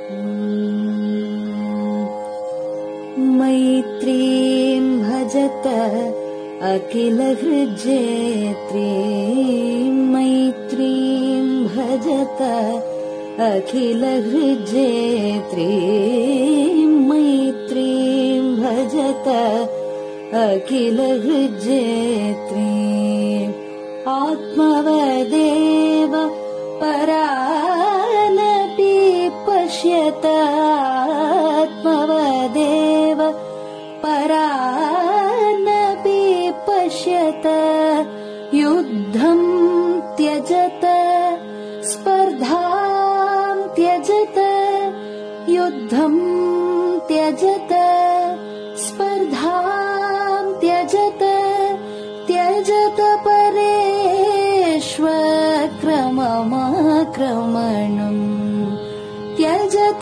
मैत्रीं भजत अखिलहृज्जेत्रीं मैत्रीं भजत अखिलहृज्जेत्रीं मैत्रीं भजत अखिलहृज्जेत्रीम् आत्मवदेव परानपि पश्यत आत्मवदेव परानपि पश्यत युद्धं त्यजत स्पर्धां त्यजत युद्धं त्यजत स्पर्धां त्यजत त्यजत परेष्वक्रममाक्रमणम् त्यजत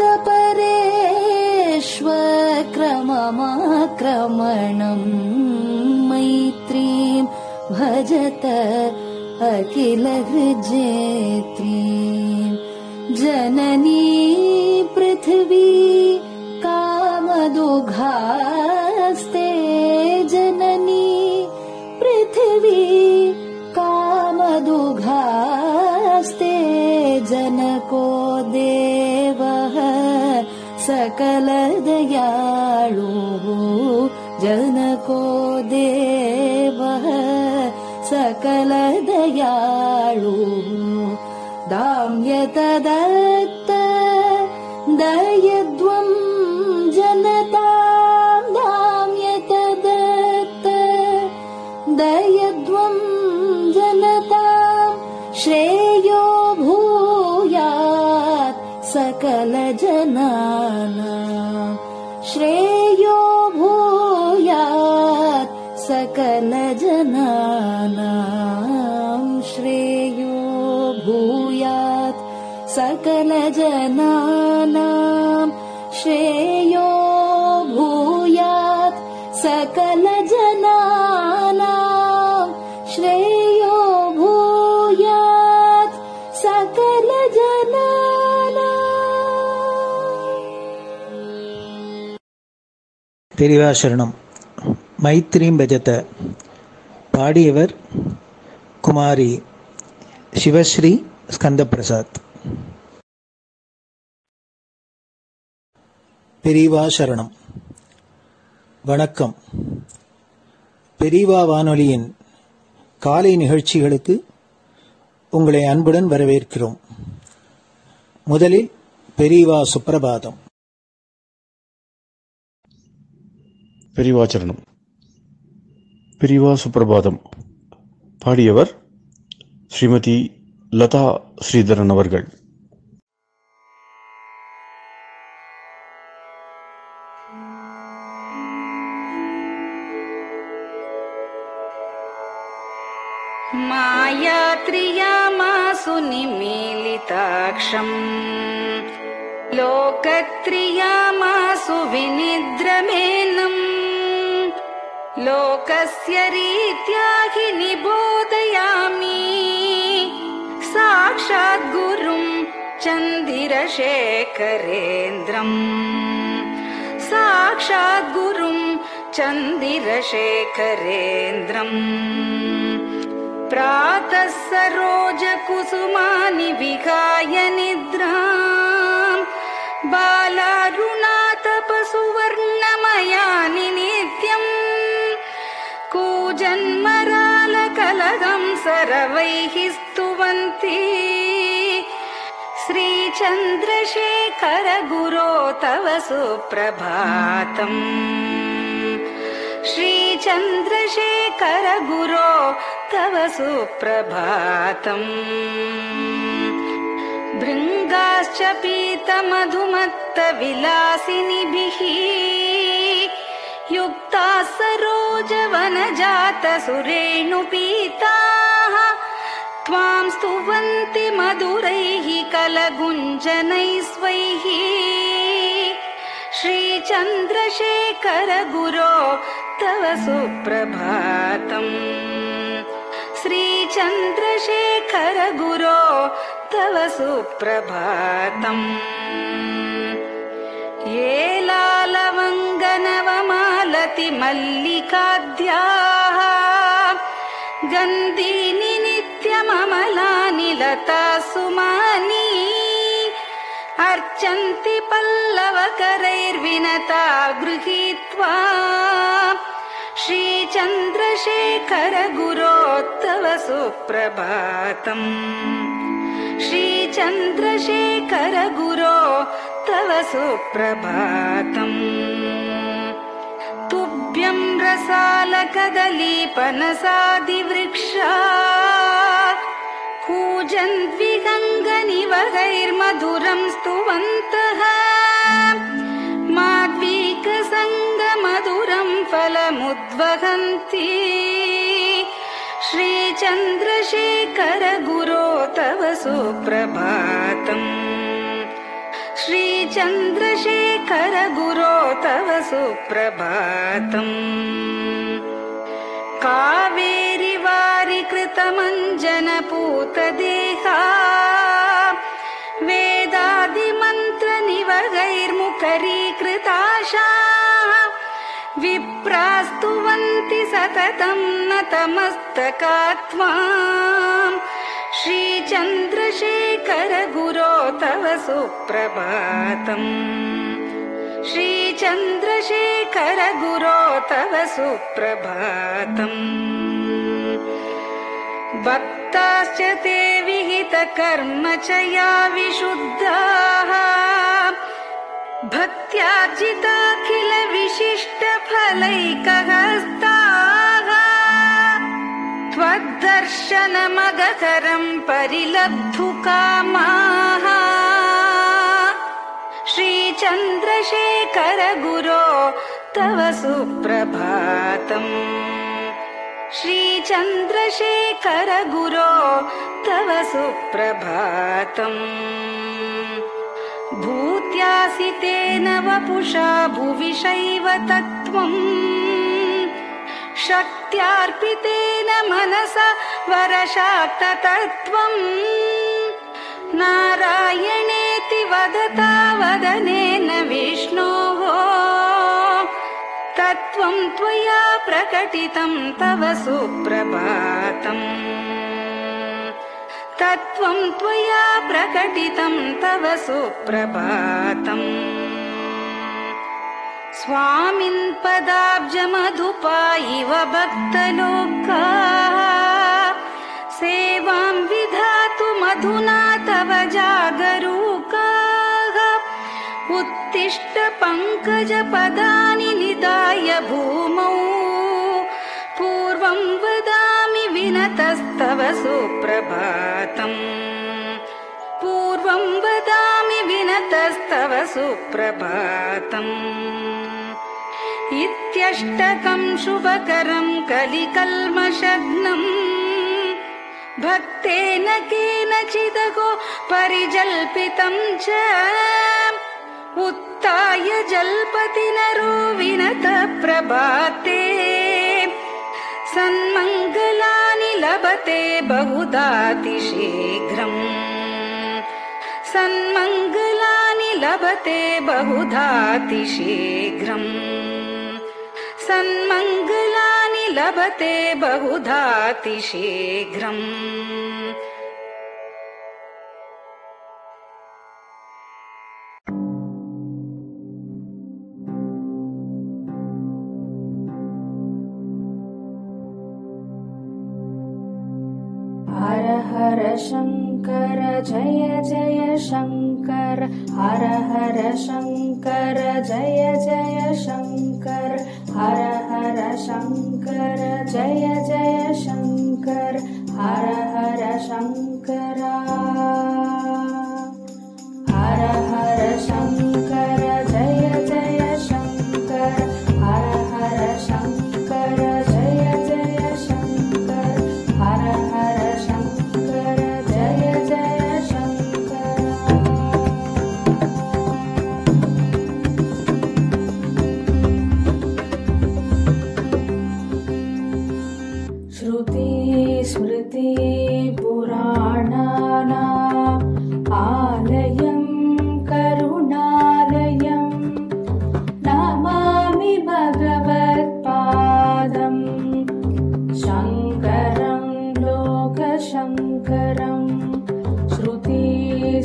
परेष्वक्रममाक्रमणम् मैत्रीं भजत अखिलहृज्जेत्रीं जननी पृथिवी कामदुघास्ते जननी पृथिवी कामदुघास्ते जनको देवः सकलदयाळुः जनको देवः सकलदयाळुः दाम्यतदत्त दयद्वं जनतां दाम्यतदत्त दयद्वं जनतां श्रेयो भूयात् सकलजनानां श्रेयो भूयात् सकलजनानां श्रेयो भूयात् सकलजनानां श्रेयो भूयात् सकलजनानां श्रेयो भूयात् सकलजनानां. பெரியவா சரணம். மைத்ரீம் பஜத. பாடியவர் குமாரி சிவஸ்ரீ ஸ்கந்தபிரசாத். பெரியவா சரணம். வணக்கம். பெரியவா வானொலியின் காலை நிகழ்ச்சிகளுக்கு உங்களை அன்புடன் வரவேற்கிறோம். முதலில் பெரியவா சுப்பிரபாதம். பெரியவா சரணம். பெரியவா சுப்பிரபாதம். பாடியவர் ஸ்ரீமதி லதா ஸ்ரீதரன் அவர்கள். मायात्रियामासु निमीलिताक्षम् लोकत्रियामासु विनिद्रमेनम् लोकस्य रीत्या हि निबोधयामि साक्षात् गुरुं चन्दिरशेखरेन्द्रम् साक्षात् गुरुं चन्दिरशेखरेन्द्रम् प्रातः सरोजकुसुमानि विहाय निद्राम् बालारुणातपसुवर्णमयानि नित्यम् कूजन्मरालकलहं सरवैः स्तुवन्ति श्रीचन्द्रशेखर गुरो तव सुप्रभातम् श्रीचन्द्रशेखर गुरो तव सुप्रभातम् भृङ्गाश्च पीतमधुमत्तविलासिनिभिः युक्ताः सरोजवनजातसुरेणुपीताः त्वां स्तुवन्ति मधुरैः कलगुञ्जनैः स्वैः श्रीचन्द्रशेखर गुरो तव सुप्रभातम् श्रीचन्द्रशेखर गुरो तव सुप्रभातम् ये लालवङ्गनवमालति मल्लिकाद्याः गन्धीनि नित्यममलानि लता सुमानि अर्चन्ति पल्लवकरैर्विनता गृहीत्वा श्रीचन्द्रशेखर गुरो तव सुप्रभातम् श्रीचन्द्रशेखर गुरो तव सुप्रभातम् तुभ्यं रसालकदलीपनसादिवृक्षा कूजन्द्विहङ्गनिवहैर्मधुरं स्तुवन्तः माद्वीकसङ्गमधुरं फलमुद्वहन्ति श्रीचन्द्रशेखर गुरो तव सुप्रभातम् श्रीचन्द्रशेखर गुरो तव सुप्रभातम् कावेरी वारिकृतमञ्जनपूतदेहा वेदादिमन्त्रनिवहैर्मुखरीकृताशा विप्रास्तुवन्ति सततं नतमस्तकात्माम् श्रीचन्द्रशेखर गुरो तव सुप्रभातम् श्रीचन्द्रशेखर गुरो तव सुप्रभातम् भक्ताश्च ते विहितकर्मचया विशुद्धाः भक्त्यार्जिताखिल विशिष्टफलैकहस्ताः त्वद्दर्शनमगकरं परिलब्धुकामाः श्रीचन्द्रशेखर गुरो तव सुप्रभातम् श्रीचन्द्रशेखर गुरो तव सुप्रभातम् भूत्यासि तेन वपुषा भुविशैव तत्त्वम् शक्त्यार्पितेन मनसा वरशाक्ततत्त्वम् नारायणेति वदता वदनेन विष्णोः तत्त्वं त्वया प्रकटितं तव सुप्रभातम् तत्त्वं त्वया प्रकटितं तव सुप्रभातम् स्वामिन् पदाब्जमधुपा इव भक्तलोकाः सेवां विधातुमधुना तव जागरूकाः उत्तिष्ठ पङ्कजपदानि निधाय भूमौ पूर्वं वदामि विनतस्तव सुप्रभातम् पूर्वं वदामि विनतस्तव सुप्रभातम् इत्यष्टकं शुभकरं कलिकल्मषग्नम् भक्तेन केनचिदहो परिजल्पितं च उत्थाय जल्पति नरो विनतः प्रभाते सन्मङ्गलानि लभते बहुधातिशीघ्रम् सन्मङ्गलानि लभते बहुधातिशीघ्रम् सन्मङ्गलानि लभते बहुधातिशीघ्रम् हर हर शङ्कर जय जय शङ्कर हर हर शङ्कर जय जय शङ्कर हर हर शङ्कर जय जय शङ्कर हर हर शङ्कर हर हर शङ्कर जय जय शङ्कर हर हर शङ्कर जय जय शङ्कर हर हर शङ्कर जय जय शङ्कर श्रुति स्मृति पुराणानां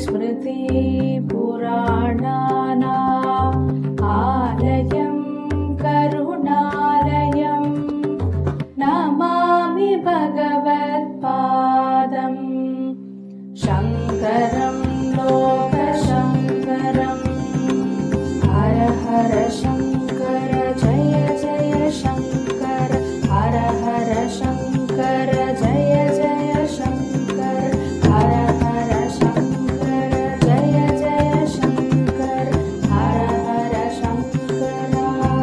स्मृतिपुराणानाम् आलयं करुणालयं नमामि भगवत्पादम् शङ्करं लोकशङ्करम् हर हर शङ्कर जय जय शङ्कर हर हर शङ्कर जय जय शङ्कर हर हर शङ्कर जय जय शङ्कर हर हर शङ्कर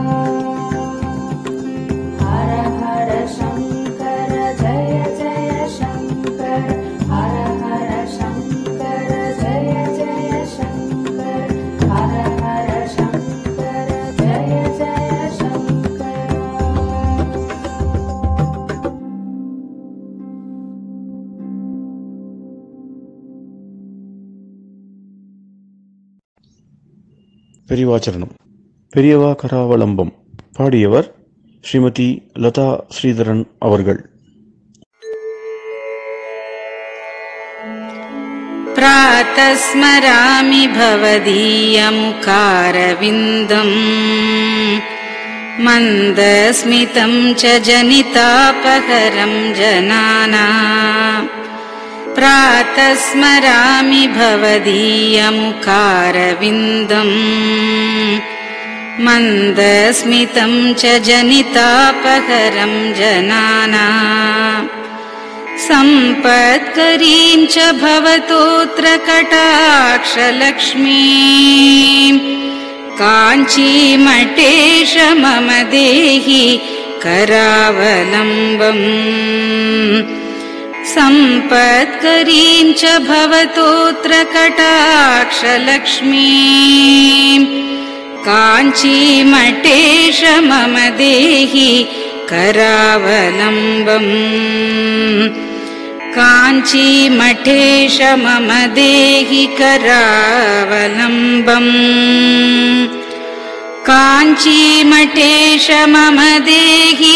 हर हर शङ्कर जय जय शङ्कर हर हर शङ्कर जय जय शङ्कर हर हर शङ्कर जय जय शङ्कर பெரிவாச்சரணம். பெரியவா கராவலம்பம். பாடியவர் ஸ்ரீமதி லதா ஸ்ரீதரன் அவர்கள். प्रातः स्मरामि भवदीयमुखारविन्दम् मन्दस्मितं च जनितापहरं जनानाम् प्रातः स्मरामि भवदीयमुखारविन्दम् मन्दस्मितं च जनितापहरं जनानाम् सम्पत्करीं च भवतोऽत्र कटाक्षलक्ष्मीम् काञ्चीमठेश मम देहि करावलम्बम् सम्पत्करीं च भवतोऽत्र कटाक्षलक्ष्मीम् काञ्चीमठेश मम देहि करावलम्बम् काञ्चीमठेश मम देहि करावलम्बम् काञ्चीमठेश मम देहि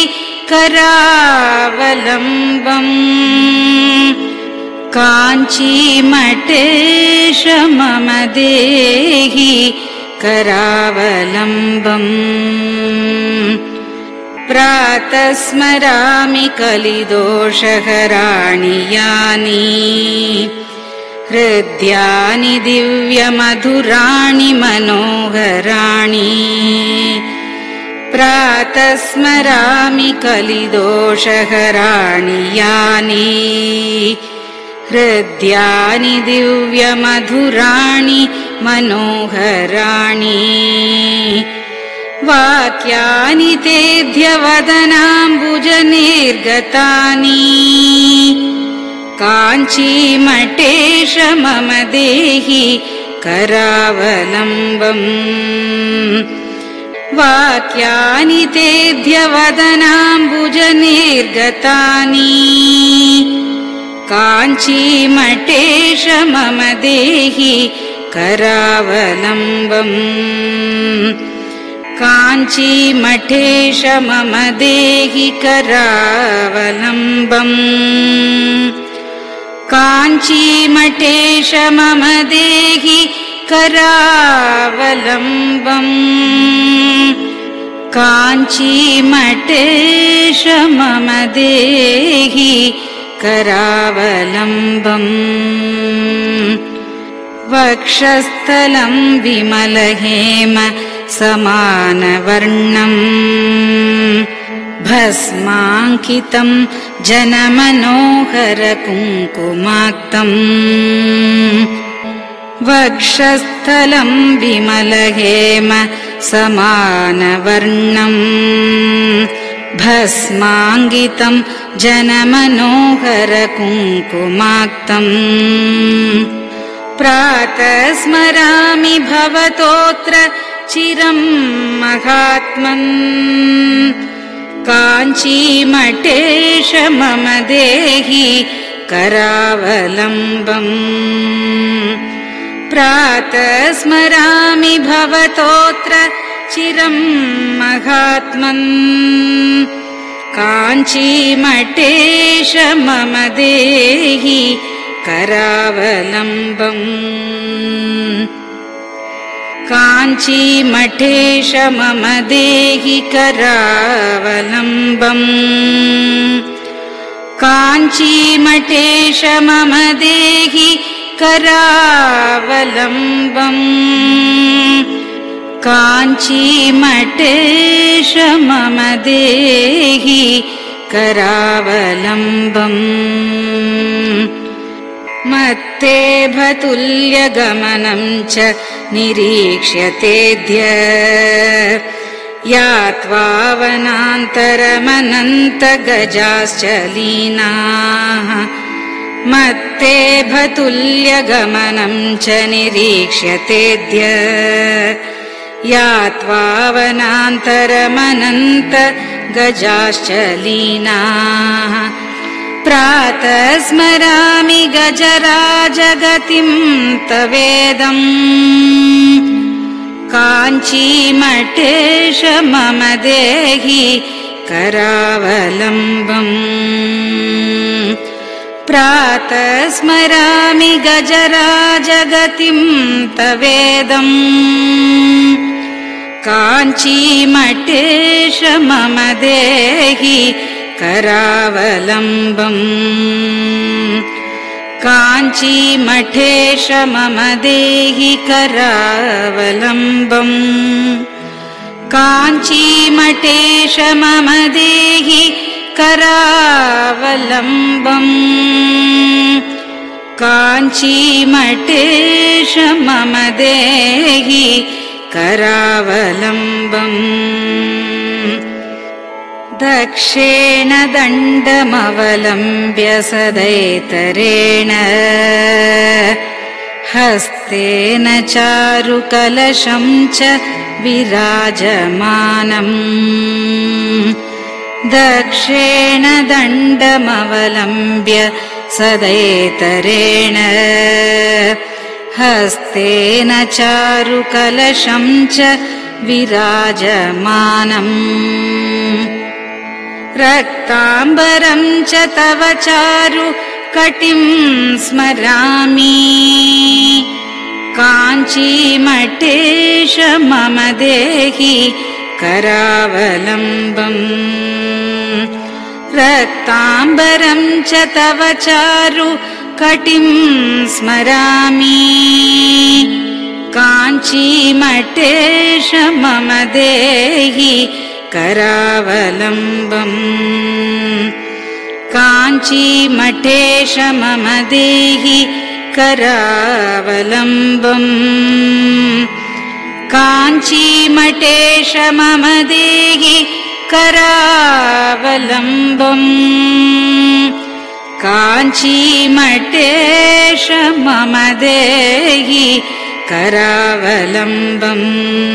करावलम्बम् काञ्चीमठेश मम देहि करावलम्बम् प्रातः स्मरामि कलिदोषहराणि यानि हृद्यानि दिव्यमधुराणि मनोहराणि प्रातः स्मरामि कलिदोषहराणि यानि हृद्यानि दिव्यमधुराणि मनोहराणि वाक्यानि तेऽध्यवदनाम्बुजनिर्गतानि काञ्चीमठेश मम देहि करावलम्बम् वाक्यानि तेऽध्यवदनाम्बुजनिर्गतानि काञ्चीमठेश मम देहि करावलम्बम् काञ्चीमठेश मम देहि करावलम्बम् काञ्चीमठेश मम देहि करावलम्बम् काञ्चीमठेश मम देहि करावलम्बम् वक्षस्थलं विमलहेम समानवर्णम् भस्माङ्कितं जनमनोहर कुङ्कुमाक्तम् वक्षस्थलं विमलहेम समानवर्णम् भस्माङ्कितं जनमनोहर कुङ्कुमाक्तम् प्रातः स्मरामि भवतोऽत्र चिरं महात्मन् काञ्चीमठेश मम देहि करावलम्बम् प्रातः स्मरामि भवतोऽत्र चिरं महात्मन् काञ्चीमठेश मम देहि करावलम्बम् काञ्चीमठेश मम देहि करावलम्बम् काञ्चीमठेश मम देहि करावलम्बम् काञ्चीमठेश मम देहि करावलम्बम् मत्ते भतुल्यगमनं च निरीक्ष्यतेऽद्य यात्वा वनान्तरमनन्तगजाश्च लीनाः मत्ते भतुल्यगमनं च निरीक्ष्यतेऽद्य यात्वा वनान्तरमनन्तगजाश्च लीनाः प्रातः स्मरामि गजराजगतिं तवेदम् काञ्चीमठेश मम देहि करावलम्बम् प्रातः स्मरामि गजराजगतिं तवेदम् काञ्चीमठेश मम देहि करावलम्बम् काञ्चीमठेश मम देहि करावलम्बम् काञ्चीमठेश मम देहि करावलम्बम् काञ्चीमठेश मम देहि करावलम्बम् दक्षेण दण्डमवलम्ब्य सदैतरेण हस्तेन चारुकलशं च विराजमानम् दक्षेण दण्डमवलम्ब्य सदैतरेण हस्तेन चारुकलशं च विराजमानम् रक्ताम्बरं च तव चारु कटिं स्मरामि काञ्चीमठेश मम देहि करावलम्बम् रक्ताम्बरं च तव चारु कटिं स्मरामि काञ्चीमठेश मम देहि करावलम्बम् काञ्चीमठेश मम देहि करावलम्बम् काञ्चीमठेश मम देहि करावलम्बम् काञ्चीमठेश मम देहि करावलम्बम्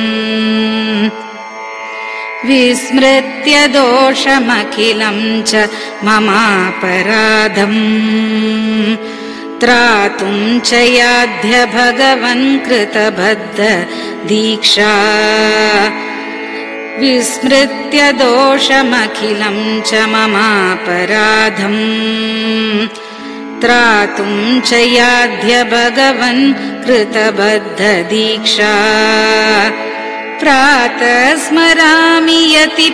विस्मृत्य दोषमखिलं च ममापराधम् त्रातुं च याध्य भगवन् कृतबद्ध दीक्षा विस्मृत्य दोषमखिलं च ममापराधम् त्रातुं च याध्य भगवन् कृतबद्ध दीक्षा प्रातः स्मरामि यति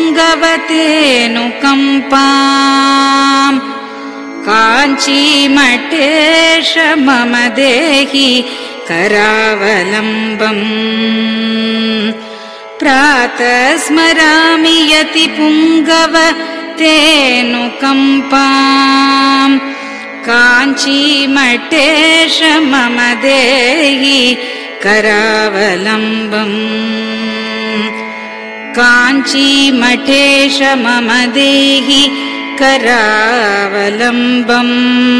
पुङ्गवतेऽनुकम्पाम् काञ्चीमठेश मम देहि करावलम्बम् प्रातः स्मरामि यति पुङ्गवतेऽनुकम्पाम् काञ्चीमठेश मम देहि करावलम्बम् काञ्चीमठेश मम देहि करावलम्बम्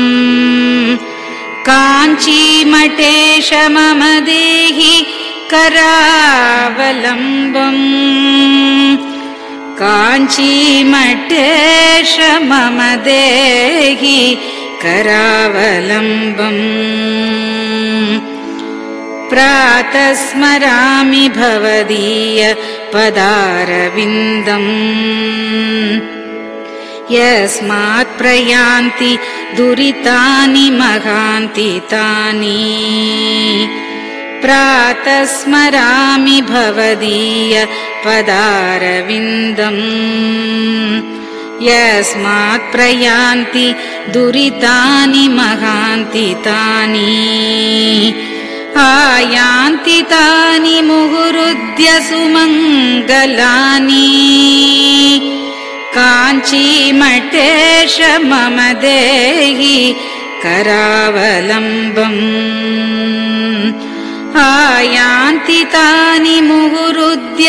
काञ्चीमठेश मम देहि करावलम्बम् काञ्चीमठेश मम देहि करावलम्बम् प्रातः स्मरामि भवदीय पदारविन्दम् यस्मात् प्रयान्ति दुरितानि महान्ति तानि प्रातः स्मरामि भवदीय पदारविन्दम् यस्मात् प्रयान्ति दुरितानि महान्ति तानि आयान्ति तानि मुहुरुद्य सुमङ्गलानि काञ्चीमठेश मम देहि करावलम्बम् आयान्ति तानि मुहुरुद्य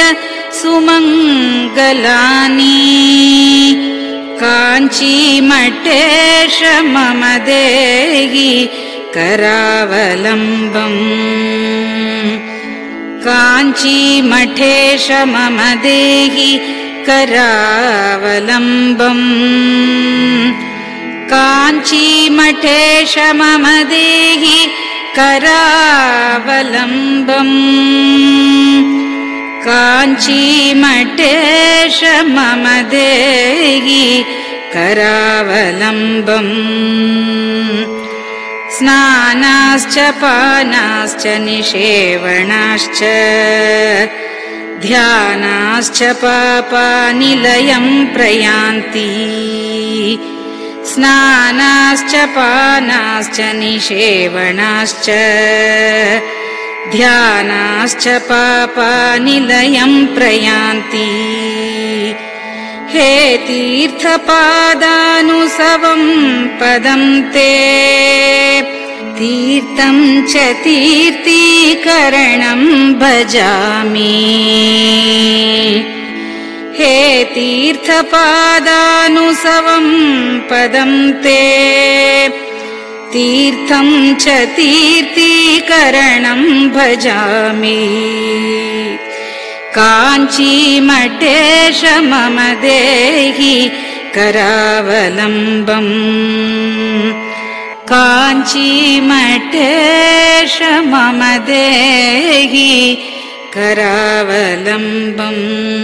सुमङ्गलानि काञ्चीमठेश मम देहि करावलम्बम् काञ्चीमठेश मम देहि करावलम्बम् काञ्चीमठेश मम देहि करावलम्बम् काञ्चीमठेश मम देहि करावलम्बम् स्नानाश्च पानाश्च निषेवणाश्च ध्यानाश्च पापानिलयं प्रयान्ति स्नानाश्च पानाश्च निषेवणाश्च ध्यानाश्च पापानिलयं प्रयान्ति हे तीर्थपादानुसवं पदं ते तीर्थं च तीर्थीकरणं भजामि हे तीर्थपादानुसवं पदं ते तीर्थं च तीर्थीकरणं भजामि काञ्चीमठेश मम देहि करावलम्बम् काञ्चीमठेश मम देहि करावलम्बम्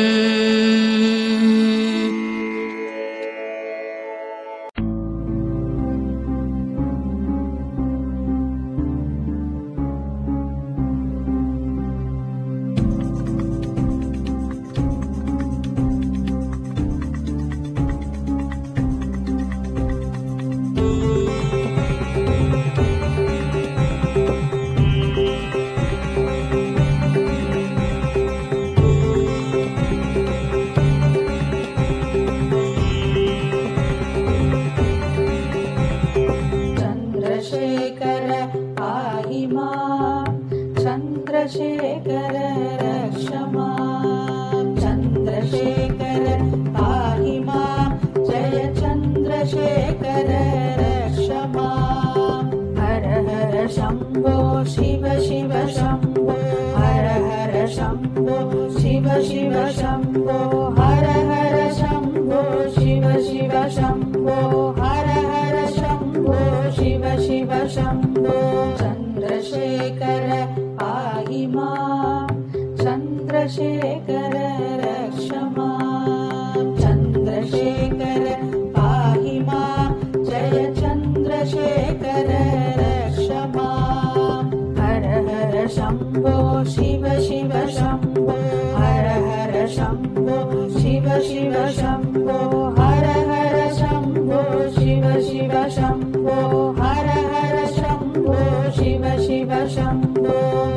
चन्द्रशेखर रक्ष मां चन्द्रशेखर पाहि मां जय चन्द्रशेखर रक्ष मां हर हर शम्भो शिव शिव शम्भो हर हर शम्भो शिव शिव शम्भो हर हर शम्भो शिव शिव शम्भो हर हर शम्भो शिव शिव शम्भो चन्द्रशेखर पाहि मां चन्द्रशेखर रक्ष मां चन्द्रशेखर पाहि मां जय चन्द्रशेखर रक्ष मां हर हर शम्भो शिव शिव शम्भो हर हर शम्भो शिव शिव शम्भो हर हर शम्भो शिव शिव शम्भो हर हर शम्भो शिव शिव शम्भो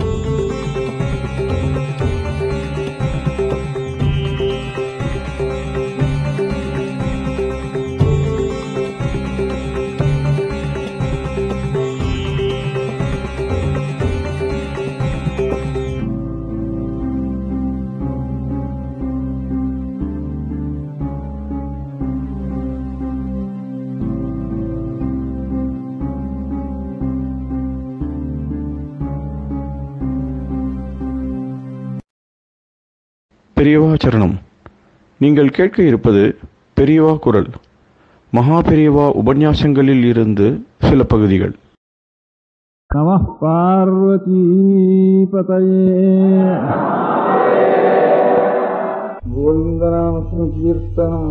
பெரியவா சரணம். நீங்கள் கேட்க இருப்பது பெரியவா குரல். மகா பெரியவா உபன்யாசங்களில் இருந்து சில பகுதிகள். நமः பார்வதி பதயே. கோவிந்தநாமத்தின் கீர்த்தனம்.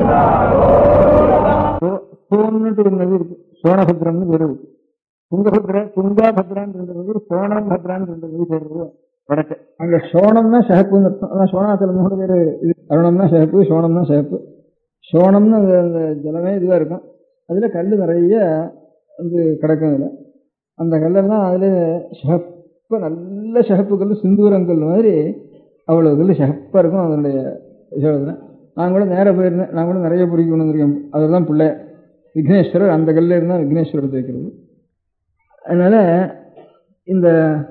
சோன்னுட்டு ஒரு நதி இருக்கு, சோனபத்ரம்னு பேர் இருக்கு. துங்காபத்ரான்றது சோனம் பத்ரான்னு நதி சொல்றது வடக்கு. அங்க சோனம்னா சிகப்புன்னு அர்த்தம். அதான் சோனாத்துல 3 பேர். அருணம்னா சிகப்பு, சோனம்னா சிகப்பு. சோனம்னு அந்த ஜலமே இதுவா இருக்கும். அதுல கல் நிறைய வந்து கிடக்கும். அதுல அந்த கல்லெல்லாம் அதுல சிகப்பு, நல்ல சிகப்பு கல், சிந்தூரங்கல் மாதிரி அவ்வளவு கல் சிகப்பா இருக்கும். அதனுடைய விஷயத்துல நான் கூட நேராக போயிருந்தேன். நான் கூட நிறைய பொறிக்க கொண்டு வந்திருக்கேன். அதுதான் பிள்ளை விக்னேஸ்வரர். அந்த கல்ல இருந்தால் விக்னேஸ்வரர் வைக்கிறது. அதனால இந்த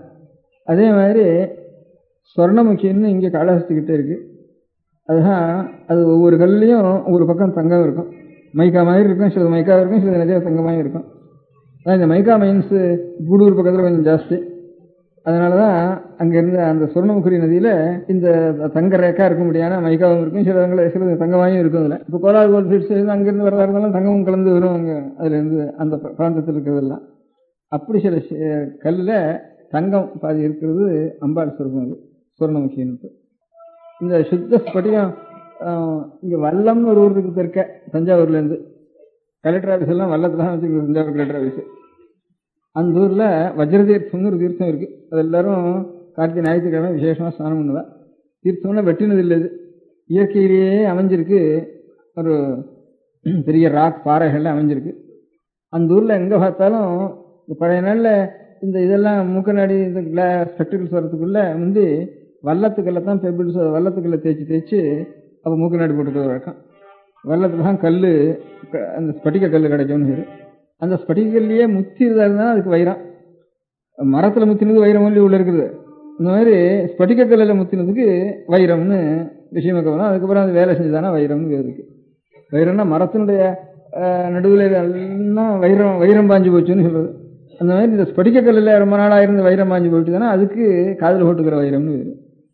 அதே மாதிரி ஸ்வர்ணமுகின்னு இங்கே காளஹஸ்திக்கிட்டே இருக்கு. அதுதான் அது ஒவ்வொரு கல்லையும் ஒவ்வொரு பக்கம் தங்கம் இருக்கும். மைக்கா மாதிரி இருக்கும், சில மைக்கா இருக்கும், சில நிறைய தங்கமாக இருக்கும். அதான் இந்த மைக்கா மைன்ஸ் கூடூர் பக்கத்தில் கொஞ்சம் ஜாஸ்தி. அதனால தான் அங்கேருந்து அந்த சுவர்ணமுகி நதியில் இந்த தங்க ரேக்கா இருக்க முடியாத மைக்காவும் இருக்கும், சில தங்கமாயும் இருக்கும். அதில் இப்போ கோலார் கோல் ஃபீல்ட்ஸ் அங்கேருந்து வரதா இருந்தாலும் தங்கமும் கலந்து வரும். அங்கே அதுலேருந்து அந்த பிராந்தத்தில் இருக்கிறதெல்லாம் அப்படி சில கல்லில் தங்கம் பாதி இருக்கிறது அம்பாள் சுரூபம். அது சுவர்ணமுகின்னு. இந்த சுத்த ஸ்பட்டிகம் இங்கே வல்லம்னு ஒரு ஊர் இருக்கு இருக்க, தஞ்சாவூர்லேருந்து. கலெக்டர் ஆஃபீஸ் எல்லாம் வல்லத்தில் தான் வச்சுருக்கு, தஞ்சாவூர் கலெக்டர் ஆஃபீஸு. அந்த ஊரில் வஜ்ரதீர்த்தம்னு ஒரு தீர்த்தம் இருக்குது. அது எல்லாரும் கார்த்திகை ஞாயிற்றுக்கிழமை விசேஷமாக ஸ்நானம் பண்ணுவேன். தீர்த்தம்னா வெட்டினது இல்லை, இது இயற்கையிலேயே அமைஞ்சிருக்கு. ஒரு பெரிய ராக் பாறைகள்லாம் அமைஞ்சிருக்கு. அந்த ஊரில் எங்கே பார்த்தாலும் பழைய நாளில் இந்த இதெல்லாம் மூக்கநாடி இந்த ஸ்பெக்டிகல்ஸ் வர்றதுக்குள்ளே வந்து வல்லத்துக்கல்ல தான் பெபிள்ஸ் வல்லத்துக்கல்ல தேய்ச்சி அப்போ மூக்கநாடி போட்டுட்டு வழக்கம். வல்லத்தில் தான் கல், அந்த ஸ்பட்டிக கல் கிடைக்கும்னு பேர். அந்த ஸ்பட்டிகல்லையே முத்திரதா இருந்தாலும் அதுக்கு வைரம். மரத்தில் முத்தினது வைரம் ஒல்லி உள்ள இருக்குது. இந்த மாதிரி ஸ்பட்டிக கல்லில் முத்தினதுக்கு வைரம்னு விஷயமாக வரும். அதுக்கப்புறம் அது வேலை செஞ்சுதானா வைரம்னு இருக்கு. வைரம்னா மரத்தினுடைய நடுவில் எல்லாம் வைரம் பாஞ்சு போச்சுன்னு சொல்றது. அந்த மாதிரி இந்த ஸ்பட்டிக கல்லில் ரொம்ப நாளாக இருந்து வைரம் பாஞ்சு போயிட்டு தானே அதுக்கு காதில் போட்டுக்கிற வைரம்னு வேறு.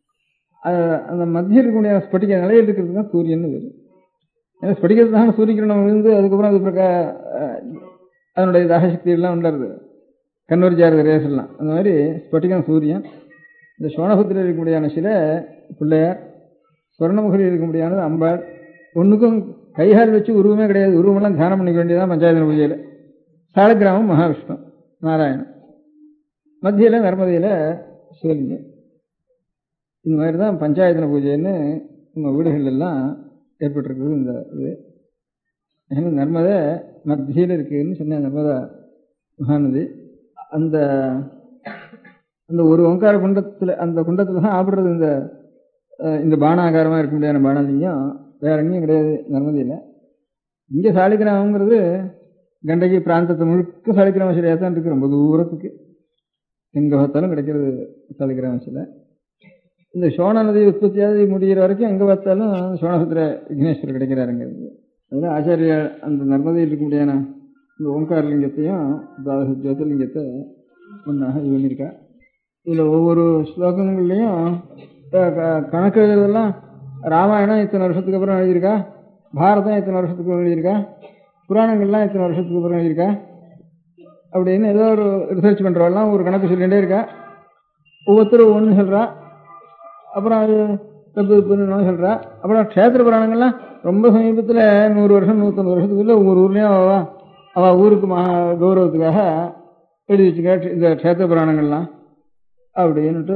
அந்த மத்திய இருக்கக்கூடிய ஸ்பட்டிக நிலையில் இருக்கிறது தான் சூரியன் வேறு. ஏன்னா ஸ்பட்டிகத்தை தான் சூரியக்கிரணம் விழுந்து அதுக்கப்புறம் அது அதனுடைய தாகசக்தி எல்லாம் உண்டாருது, கன்வெர்ஜ் ஆகிறது ரேஸ் எல்லாம். அந்த மாதிரி ஸ்பட்டிகம் சூரியன். இந்த சோனபுத்திரில் இருக்க முடியாத சில பிள்ளையார், ஸ்வர்ணமுகரில் இருக்க முடியானது அம்பாள். ஒன்றுக்கும் கைகால் வச்சு உருவமே கிடையாது. உருவமெல்லாம் தியானம் பண்ணிக்க வேண்டியதான் பஞ்சாயத்து பூஜையில். சாலக்கிராமம் மகாவிஷ்ணு நாராயணன், மத்தியில் நர்மதையில் சிவலிங்கம். இந்த மாதிரி தான் பஞ்சாயத்தன பூஜைன்னு நம்ம வீடுகள் எல்லாம் ஏற்பட்டிருக்குது. இந்த இது ஏன்னா நர்மதை மத்தியில் இருக்குதுன்னு சொன்னேன். நர்மதா மகாநதி அந்த அந்த ஒரு ஓங்கார குண்டத்தில், அந்த குண்டத்தில் தான் ஆடுறது. இந்த பானாகாரமாக இருக்க முடியாத பானலிங்கம் வேற எங்கேயும் கிடையாது நர்மதியில். இங்கே சாலிகிராமங்கிறது கண்டகி பிராந்தத்தை முழுக்க சாலிகிராம சிலையாக தான் இருக்குது. ரொம்ப தூரத்துக்கு எங்கே பார்த்தாலும் கிடைக்கிறது சாலிகிராம சிலை. இந்த சோழ நதி உற்பத்தியாகி முடிகிற வரைக்கும் எங்கே பார்த்தாலும் சோனபுத்திர விக்னேஸ்வரர் கிடைக்கிறாருங்க. அதில் ஆச்சாரியா அந்த நர்மதையில் இருக்க முடியாத இந்த ஓங்கார லிங்கத்தையும் ஜோதிர்லிங்கத்தை ஒன்றாக இது பண்ணியிருக்கா. இதில் ஒவ்வொரு ஸ்லோகங்கள்லையும் கணக்கு எழுதுறதெல்லாம் ராமாயணம் இத்தனை வருஷத்துக்கு அப்புறம் எழுதியிருக்கா, பாரதம் இத்தனை வருஷத்துக்கு அப்புறம் எழுதியிருக்கா, புராணங்கள்லாம் இத்தனை வருஷத்துக்கு அப்புறம் எழுதியிருக்கா அப்படின்னு ஏதோ ஒரு ரிசர்ச் பண்ணுறவெல்லாம் ஒரு கணக்கு சொல்லிகிட்டே இருக்கா. ஒவ்வொருத்தரும் ஒன்று சொல்கிறா, அப்புறம் அது தப்பு சொல்கிறா. அப்புறம் க்ஷேத்திர புராணங்கள்லாம் ரொம்ப சமீபத்தில் 100 வருஷம் 150 வருஷத்துக்குள்ளே ஒவ்வொரு ஊர்லேயும் அவள் ஊருக்கு கௌரவத்துக்காக எழுதி வச்சுக்கா இந்த க்ஷேத்திர புராணங்கள்லாம் அப்படின்ட்டு.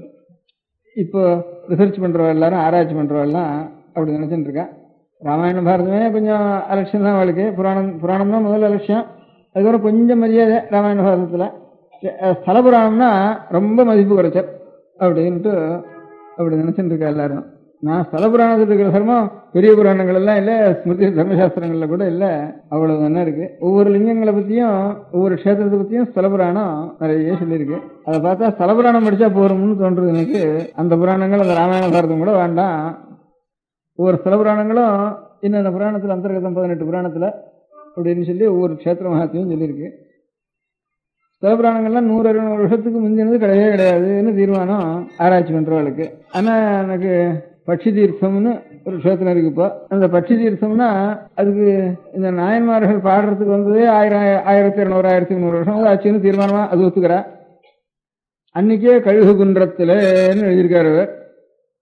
இப்போ ரிசர்ச் பண்ணுறவ எல்லாரும், ஆராய்ச்சி பண்ணுறவெல்லாம் அப்படி நினச்சிட்டு இருக்கா. ராமாயணம் பாரதமே கொஞ்சம் அலட்சியம் தான் அவளுக்கு. புராணம் தான் முதல் அலட்சியம். அதுக்கப்புறம் கொஞ்சம் மரியாதை ராமாயண பாரதத்தில். ஸ்தல புராணம்னா ரொம்ப மதிப்பு குறைச்சல் அப்படின்ட்டு அப்படி நினச்சிட்டு இருக்கா எல்லாரும். நான் ஸ்தல புராணத்தில் இருக்கிற சிரமம் பெரிய புராணங்கள் எல்லாம் இல்லை, ஸ்மிருதி தர்மசாஸ்திரங்களில் கூட இல்லை, அவ்வளவு தானே இருக்குது. ஒவ்வொரு லிங்கங்களை பற்றியும் ஒவ்வொரு க்ஷேத்திரத்தை பற்றியும் ஸ்தல புராணம் நிறைய சொல்லியிருக்கு. அதை பார்த்தா ஸ்தல புராணம் படித்தா போகிறோம்னு தோன்றுறது எனக்கு. அந்த புராணங்கள் அந்த ராமாயண பாரதம் கூட வேண்டாம். ஒவ்வொரு ஸ்தல புராணங்களும் இன்னொன்று புராணத்தில் அந்தர்கதம் 18 புராணத்தில் அப்படின்னு சொல்லி ஒவ்வொரு க்ஷேத்திர மகாத்தையும் சொல்லியிருக்கு. ஸ்தல புராணங்கள்லாம் 100-200 வருஷத்துக்கு முந்தினது கிடையவே கிடையாதுன்னு தீர்மானம் ஆராய்ச்சி பண்ணுறவளுக்கு. ஆனால் எனக்கு பட்சி தீர்த்தம்னு ஒரு க்ஷேத்திரம் இருக்குப்போ. அந்த பட்சி தீர்த்தம்னா அதுக்கு இந்த நாயன்மார்கள் பாடுறதுக்கு வந்ததே 1200 1300 வருஷம் ஆச்சுன்னு தீர்மானமாக அது ஒத்துக்கிறா. அன்னைக்கே கழுகு குன்றத்தில்னு எழுதியிருக்காரு.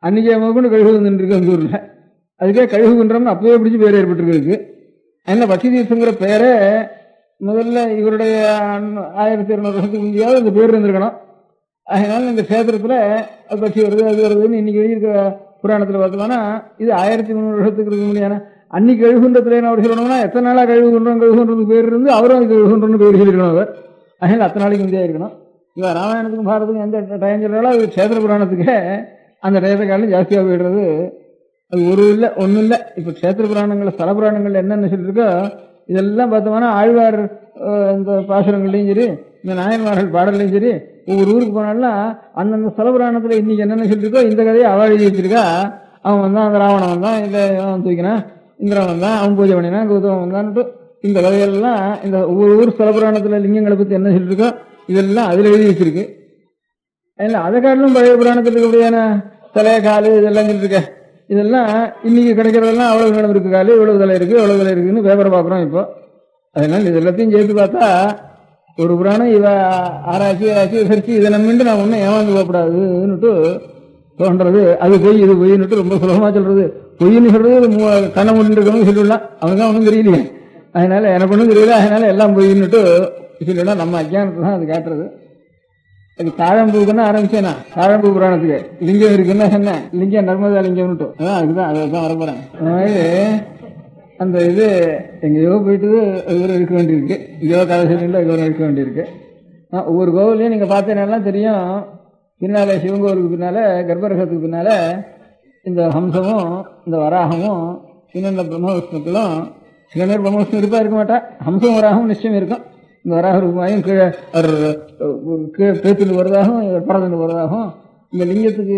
அன்னைக்கு முதற்கொண்டு கழுகு வந்துருக்கு அந்த ஊரில். அதுக்கே கழுகு குன்றம்னு அப்பவே பிடிச்சி பேர் ஏற்பட்டுருக்கு. அதனால பக்தி தீர்த்தங்கிற பேரை முதல்ல இவருடைய 1200 வருஷத்துக்கு முந்தையாவது அந்த பேர் இருந்திருக்கணும். அதனால இந்த கஷேத்திரத்தில் அது பட்சி வருது அது வருதுன்னு இன்னைக்கு எழுதியிருக்கிற புராணத்தில் பார்த்தோம்னா இது 1300 வருஷத்துக்கு இருக்க முடியாது. அன்னைக்கு கழுகுன்றத்துல என்ன அவர் சொல்லணும்னா எத்தனை நாளாக கழுகுன்றதுக்கு பேர் இருந்து அவரும் இது கழுகுன்றன்னு பேர் சொல்லியிருக்கணும் அவர். அதனால அத்தனை நாளைக்கு முந்தையா இருக்கணும். இவ ராமாயணத்துக்கும் பாரதத்துக்கும் எந்த டைம் சொல்றாலும் அது கஷேத்திர புராணத்துக்கு அந்த டயத்தை காலம் ஜாஸ்தியாக போயிடுறது. அது ஒன்றும் இல்லை. இப்போ கஷேத்திர புராணங்கள் ஸ்தல புராணங்கள் என்னென்ன சொல்லியிருக்கோ இதெல்லாம் பார்த்தோம்னா ஆழ்வார் இந்த பாசுரங்கள்லையும் சரி இந்த நாயன்மார்கள் பாடல்லையும் சரி ஒவ்வொரு ஊருக்கு போனாலும் அந்தந்த ஸ்தல புராணத்தில் இன்னைக்கு என்னென்ன சொல்லியிருக்கோ இந்த கதையை அவள் எழுதி வச்சிருக்கா. அவன் வந்தான், அந்த ராவணன் வந்தான், இல்லை அவன் தூக்கினான், இந்திரன் வந்தான், அவன் பூஜை பண்ணினான், கௌதமன் வந்தான்ட்டு இந்த கதையெல்லாம் இந்த ஒவ்வொரு ஊர் ஸ்தல புராணத்தில் லிங்கங்களை பற்றி என்ன சொல்லியிருக்கோ இதெல்லாம் அதில் எழுதி வச்சிருக்கு. அதில் அதை காட்டிலும் பழைய புராணத்தில் இருக்கக்கூடியான தலை காலு இதெல்லாம் சொல்லியிருக்க இதெல்லாம் இன்னைக்கு கிடைக்கிறதெல்லாம் அவ்வளவு நிலம் இருக்கு, காலு இவ்வளவு தலை இருக்கு எவ்வளவு தலை இருக்குன்னு பேப்பரை பார்க்குறோம் இப்போ. அதனால இது எல்லாத்தையும் சேர்த்து பார்த்தா ஒரு புராணம் இவ ஆராய்ச்சி விசாரிச்சு இதை நம்பிட்டு நான் ஒன்றும் ஏமாந்து போகக்கூடாதுன்னுட்டு தோன்றது. அது பொய் இது பொய்ன்னுட்டு ரொம்ப சுலபமாக சொல்றது. பொய்ன்னு சொல்றது கண்ணை மூடிட்டு இருக்கவங்க சொல்லிடலாம், அவங்க தான் ஒன்றும் தெரியலையே, அதனால எனக்கு ஒன்றும் தெரியல, அதனால எல்லாம் பொய்ன்னுட்டு சொல்லலாம். நம்ம அஜ்ஞானத்தை தான் அது காட்டுறது. அது தாழம்பூக்குன்னா ஆரம்பிச்சேனா தாழம்பூ புராணத்துக்கு லிங்கம் இருக்குன்னா சொன்னேன், லிங்கம் நர்மதா லிங்கம்னுட்டு அதுதான் அதான் வரப்போறேன். அந்த மாதிரி அந்த இது எங்கேயோ போயிட்டு இவரும் இருக்க வேண்டியிருக்கு, இதோ கதைசீல இவரும் இருக்க வேண்டியிருக்கு. ஒவ்வொரு கோவிலையும் நீங்கள் பார்த்தீங்கன்னா தெரியும், பின்னால சிவன் கோவிலுக்கு பின்னால கர்ப்பரகத்துக்கு பின்னால இந்த ஹம்சமும் இந்த வராகமும் இன்னும் இந்த பிரம்மவிஷ்ணுக்களும் சில நேரம் பிரம்மவிஷ்ணு இருப்பா இருக்க மாட்டா, ஹம்சம் வராகவும் நிச்சயம் இருக்கும். இந்த வராக ரூபாயும் கீழே பேத்துட்டு வருவதாகவும் இவர் பறந்துட்டு வருவதாகவும் இந்த லிங்கத்துக்கு